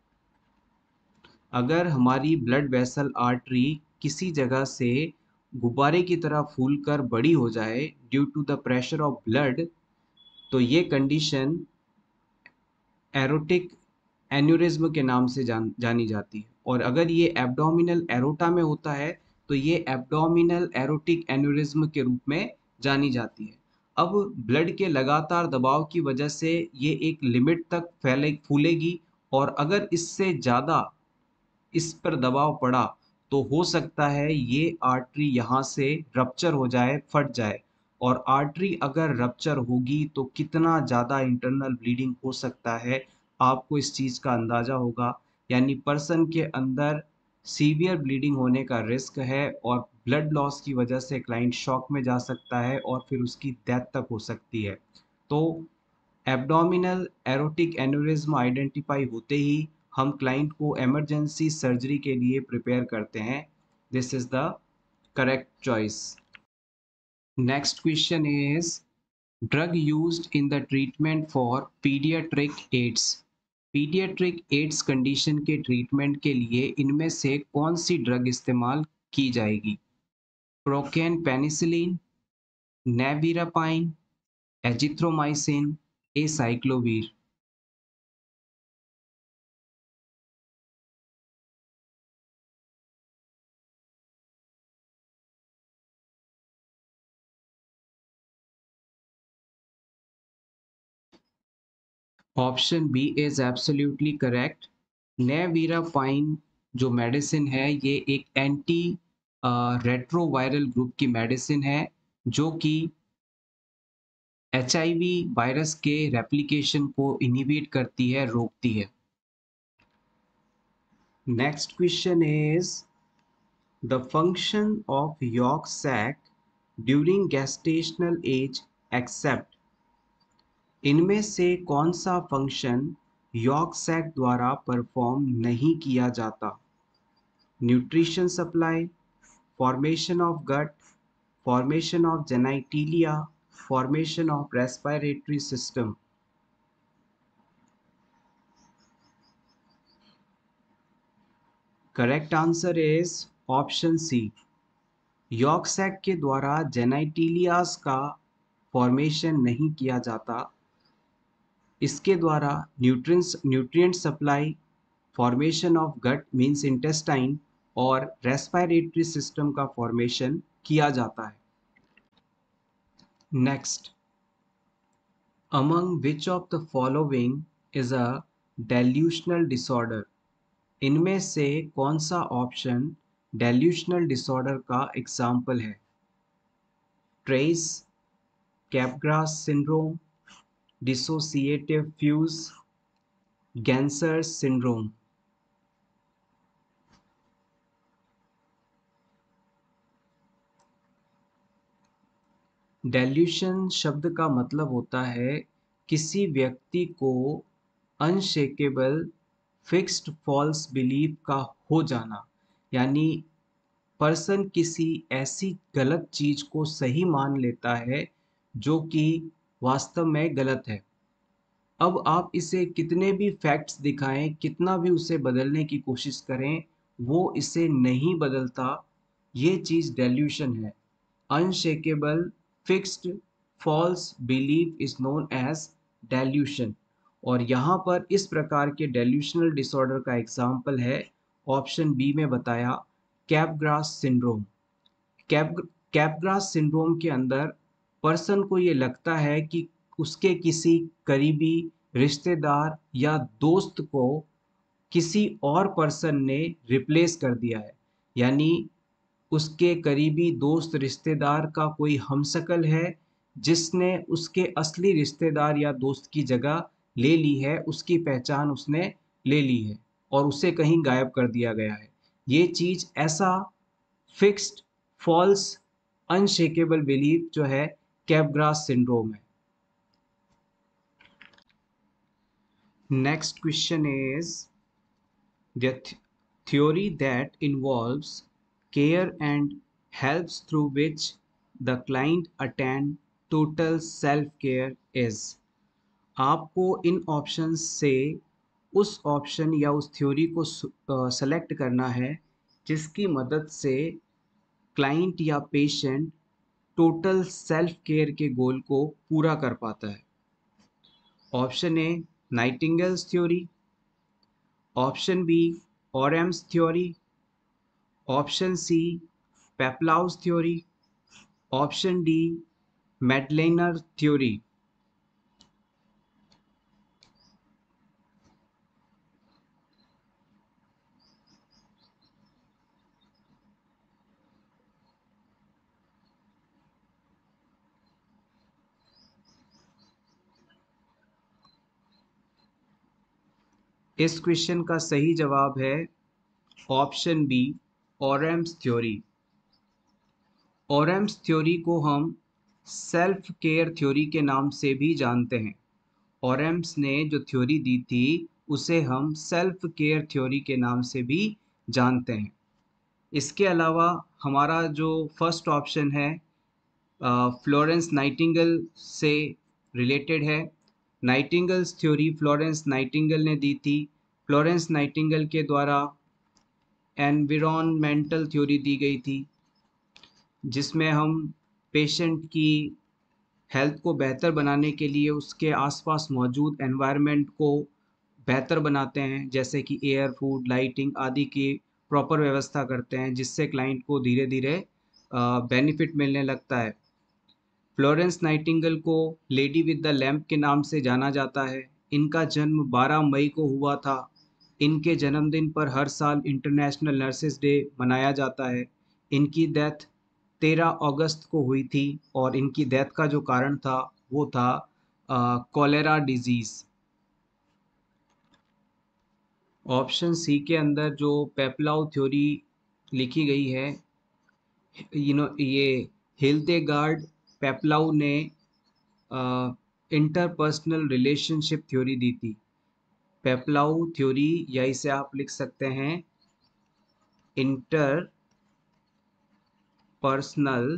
अगर हमारी ब्लड वेसल आर्टरी किसी जगह से गुब्बारे की तरह फूलकर बड़ी हो जाए due to the pressure of blood, तो ये कंडीशन एरोटिक एन्यूरिज्म के नाम से जान जानी जाती है। और अगर ये एब्डोमिनल एरोटा में होता है तो ये एब्डोमिनल एरोटिक एन्यूरिज्म के रूप में जानी जाती है। अब ब्लड के लगातार दबाव की वजह से ये एक लिमिट तक फैले फूलेगी, और अगर इससे ज़्यादा इस पर दबाव पड़ा तो हो सकता है ये आर्टरी यहाँ से रप्चर हो जाए, फट जाए। और आर्टरी अगर रप्चर होगी तो कितना ज़्यादा इंटरनल ब्लीडिंग हो सकता है, आपको इस चीज़ का अंदाज़ा होगा। यानी पर्सन के अंदर सीवियर ब्लीडिंग होने का रिस्क है और ब्लड लॉस की वजह से क्लाइंट शॉक में जा सकता है और फिर उसकी डेथ तक हो सकती है। तो एब्डोमिनल एरोटिक एन्यूरिज्म आइडेंटिफाई होते ही हम क्लाइंट को इमरजेंसी सर्जरी के लिए प्रिपेयर करते हैं। This is the correct choice. Next question is drug used in the treatment for paediatric AIDS. Paediatric AIDS condition के ट्रीटमेंट के लिए इनमें से कौन सी ड्रग इस्तेमाल की जाएगी? Procaine penicillin, nevirapine, azithromycin, acyclovir. Option B is absolutely correct. Nevirapine जो मेडिसिन है ये एक एंटी रेट्रोवायरल ग्रुप की मेडिसिन है जो कि एचआईवी वायरस के रेप्लिकेशन को इनहिबिट करती है, रोकती है। Next question is the function of yolk sac during gestational age except. इनमें से कौन सा फंक्शन यॉर्क सैक द्वारा परफॉर्म नहीं किया जाता? Nutrition supply, formation of gut, formation of जेनाइटिलिया, formation of respiratory system. Correct answer is option C. Yolk sac के द्वारा जेनाइटिलियास का फॉर्मेशन नहीं किया जाता। इसके द्वारा nutrients nutrient supply, formation of gut means intestine और रेस्पिरेटरी सिस्टम का फॉर्मेशन किया जाता है। Next, among which of the following is a delusional disorder. इनमें से कौन सा ऑप्शन डेल्यूशनल डिसऑर्डर का एग्जाम्पल है? Trance, Capgras syndrome, dissociative fugue, Ganser's syndrome. Delusion शब्द का मतलब होता है किसी व्यक्ति को अनशेकेबल फिक्स्ड फॉल्स बिलीफ का हो जाना, यानी पर्सन किसी ऐसी गलत चीज को सही मान लेता है जो कि वास्तव में गलत है। अब आप इसे कितने भी फैक्ट्स दिखाएं, कितना भी उसे बदलने की कोशिश करें, वो इसे नहीं बदलता। ये चीज डेल्यूशन है। Unshakable fixed false belief is known as delusion. और यहाँ पर इस प्रकार के डेल्यूशनल डिसऑर्डर का एग्जाम्पल है ऑप्शन बी में बताया, Capgras syndrome. Cap Capgras syndrome के अंदर पर्सन को ये लगता है कि उसके किसी करीबी रिश्तेदार या दोस्त को किसी और पर्सन ने रिप्लेस कर दिया है, यानी उसके करीबी दोस्त रिश्तेदार का कोई हमशक्ल है जिसने उसके असली रिश्तेदार या दोस्त की जगह ले ली है, उसकी पहचान उसने ले ली है और उसे कहीं गायब कर दिया गया है। ये चीज ऐसा फिक्स्ड फॉल्स अनशेकेबल बिलीफ जो है कैपग्रास सिंड्रोम है। Next question is the theory that involves care and helps through which the client attain total self care is। आपको इन ऑप्शंस से उस ऑप्शन या उस थ्योरी को सेलेक्ट करना है जिसकी मदद से क्लाइंट या पेशेंट टोटल सेल्फ केयर के गोल को पूरा कर पाता है। Option A Nightingale's theory, option B Orem's theory, option C Peplau's theory, option D Madleiner theory. इस क्वेश्चन का सही जवाब है option B Orem's theory. Orem's theory को हम सेल्फ केयर थ्योरी के नाम से भी जानते हैं। ऑरेम्स ने जो थ्योरी दी थी उसे हम सेल्फ केयर थ्योरी के नाम से भी जानते हैं। इसके अलावा हमारा जो फर्स्ट ऑप्शन है फ्लोरेंस नाइटिंगेल से रिलेटेड है। नाइटिंगेल्स थ्योरी फ्लोरेंस नाइटिंगेल ने दी थी। फ्लोरेंस नाइटिंगेल के द्वारा एनवायरमेंटल थ्योरी दी गई थी जिसमें हम पेशेंट की हेल्थ को बेहतर बनाने के लिए उसके आसपास मौजूद एनवायरनमेंट को बेहतर बनाते हैं, जैसे कि एयर, फूड, लाइटिंग आदि की प्रॉपर व्यवस्था करते हैं जिससे क्लाइंट को धीरे धीरे बेनिफिट मिलने लगता है। फ्लोरेंस नाइटिंगेल को लेडी विद द लैम्प के नाम से जाना जाता है। इनका जन्म बारह मई को हुआ था। इनके जन्मदिन पर हर साल इंटरनेशनल नर्सेस डे मनाया जाता है। इनकी डेथ तेरह अगस्त को हुई थी और इनकी डेथ का जो कारण था वो था कॉलेरा डिजीज़। ऑप्शन सी के अंदर जो पेप्लाउ थ्योरी लिखी गई है, यू नो ये हिल्डेगार्ड पेप्लाउ ने इंटरपर्सनल रिलेशनशिप थ्योरी दी थी। पेप्लाउ थ्योरी या इसे आप लिख सकते हैं इंटर पर्सनल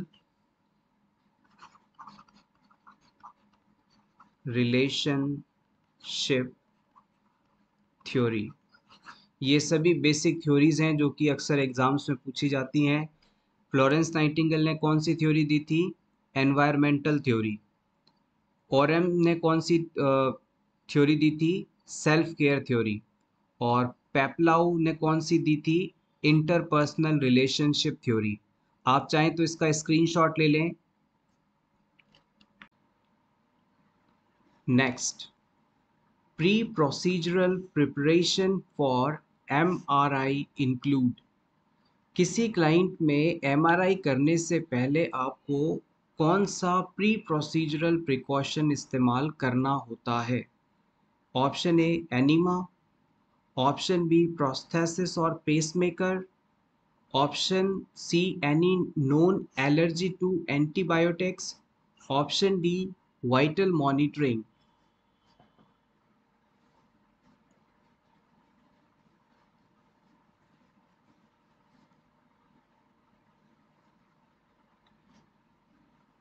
रिलेशनशिप थ्योरी। ये सभी बेसिक थ्योरीज हैं जो कि अक्सर एग्जाम्स में पूछी जाती हैं। फ्लोरेंस नाइटिंगेल ने कौन सी थ्योरी दी थी? Environmental theory. ओरेम ने कौन सी थ्योरी दी थी? Self care theory. और पेप्लाउ ने कौन सी दी थी? Interpersonal relationship theory. आप चाहें तो इसका स्क्रीनशॉट ले लें। Next, pre procedural preparation for M R I include. किसी क्लाइंट में एम आर आई करने से पहले आपको कौन सा प्री प्रोसीजरल प्रिकॉशन इस्तेमाल करना होता है? Option A enema, option B prosthesis और pacemaker, option C any known allergy to antibiotics, option D vital monitoring.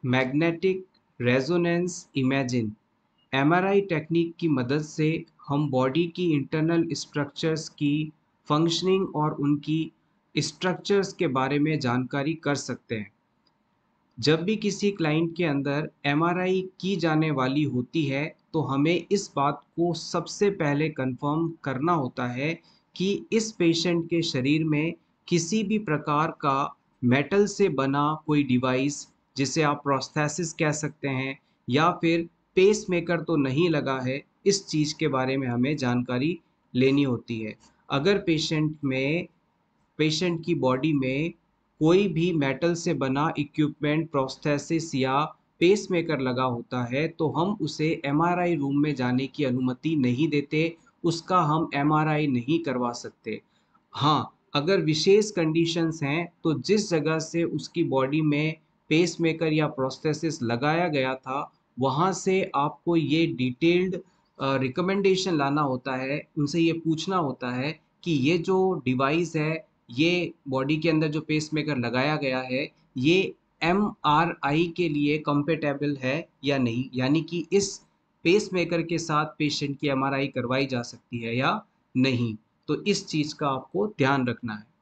Magnetic resonance imaging MRI technique की मदद से हम बॉडी की इंटरनल स्ट्रक्चर्स की फंक्शनिंग और उनकी स्ट्रक्चर्स के बारे में जानकारी कर सकते हैं। जब भी किसी क्लाइंट के अंदर एमआरआई की जाने वाली होती है तो हमें इस बात को सबसे पहले कंफर्म करना होता है कि इस पेशेंट के शरीर में किसी भी प्रकार का मेटल से बना कोई डिवाइस, जिसे आप प्रोस्थेसिस कह सकते हैं, या फिर पेसमेकर तो नहीं लगा है। इस चीज़ के बारे में हमें जानकारी लेनी होती है। अगर पेशेंट में पेशेंट की बॉडी में कोई भी मेटल से बना इक्विपमेंट, प्रोस्थेसिस या पेसमेकर लगा होता है तो हम उसे एमआरआई रूम में जाने की अनुमति नहीं देते, उसका हम एमआरआई नहीं करवा सकते। हाँ, अगर विशेष कंडीशंस हैं तो जिस जगह से उसकी बॉडी में पेसमेकर या प्रोस्थेसिस लगाया गया था वहाँ से आपको ये डिटेल्ड रिकमेंडेशन लाना होता है, उनसे ये पूछना होता है कि ये जो डिवाइस है, ये बॉडी के अंदर जो पेसमेकर लगाया गया है, ये एमआरआई के लिए कंपेटेबल है या नहीं, यानी कि इस पेसमेकर के साथ पेशेंट की एमआरआई करवाई जा सकती है या नहीं। तो इस चीज़ का आपको ध्यान रखना है।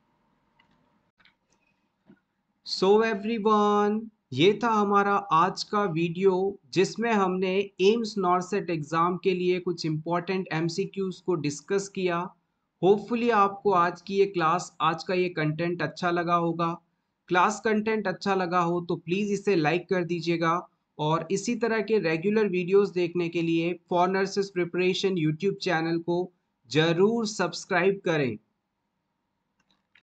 सो एवरीवन, ये था हमारा आज का वीडियो जिसमें हमने एम्स नॉरसेट एग्ज़ाम के लिए कुछ इम्पोर्टेंट एमसीक्यूज़ को डिस्कस किया। होपफुली आपको आज की ये क्लास, आज का ये कंटेंट अच्छा लगा होगा। क्लास कंटेंट अच्छा लगा हो तो प्लीज़ इसे लाइक कर दीजिएगा, और इसी तरह के रेगुलर वीडियोस देखने के लिए for nurses preparation YouTube channel को ज़रूर सब्सक्राइब करें।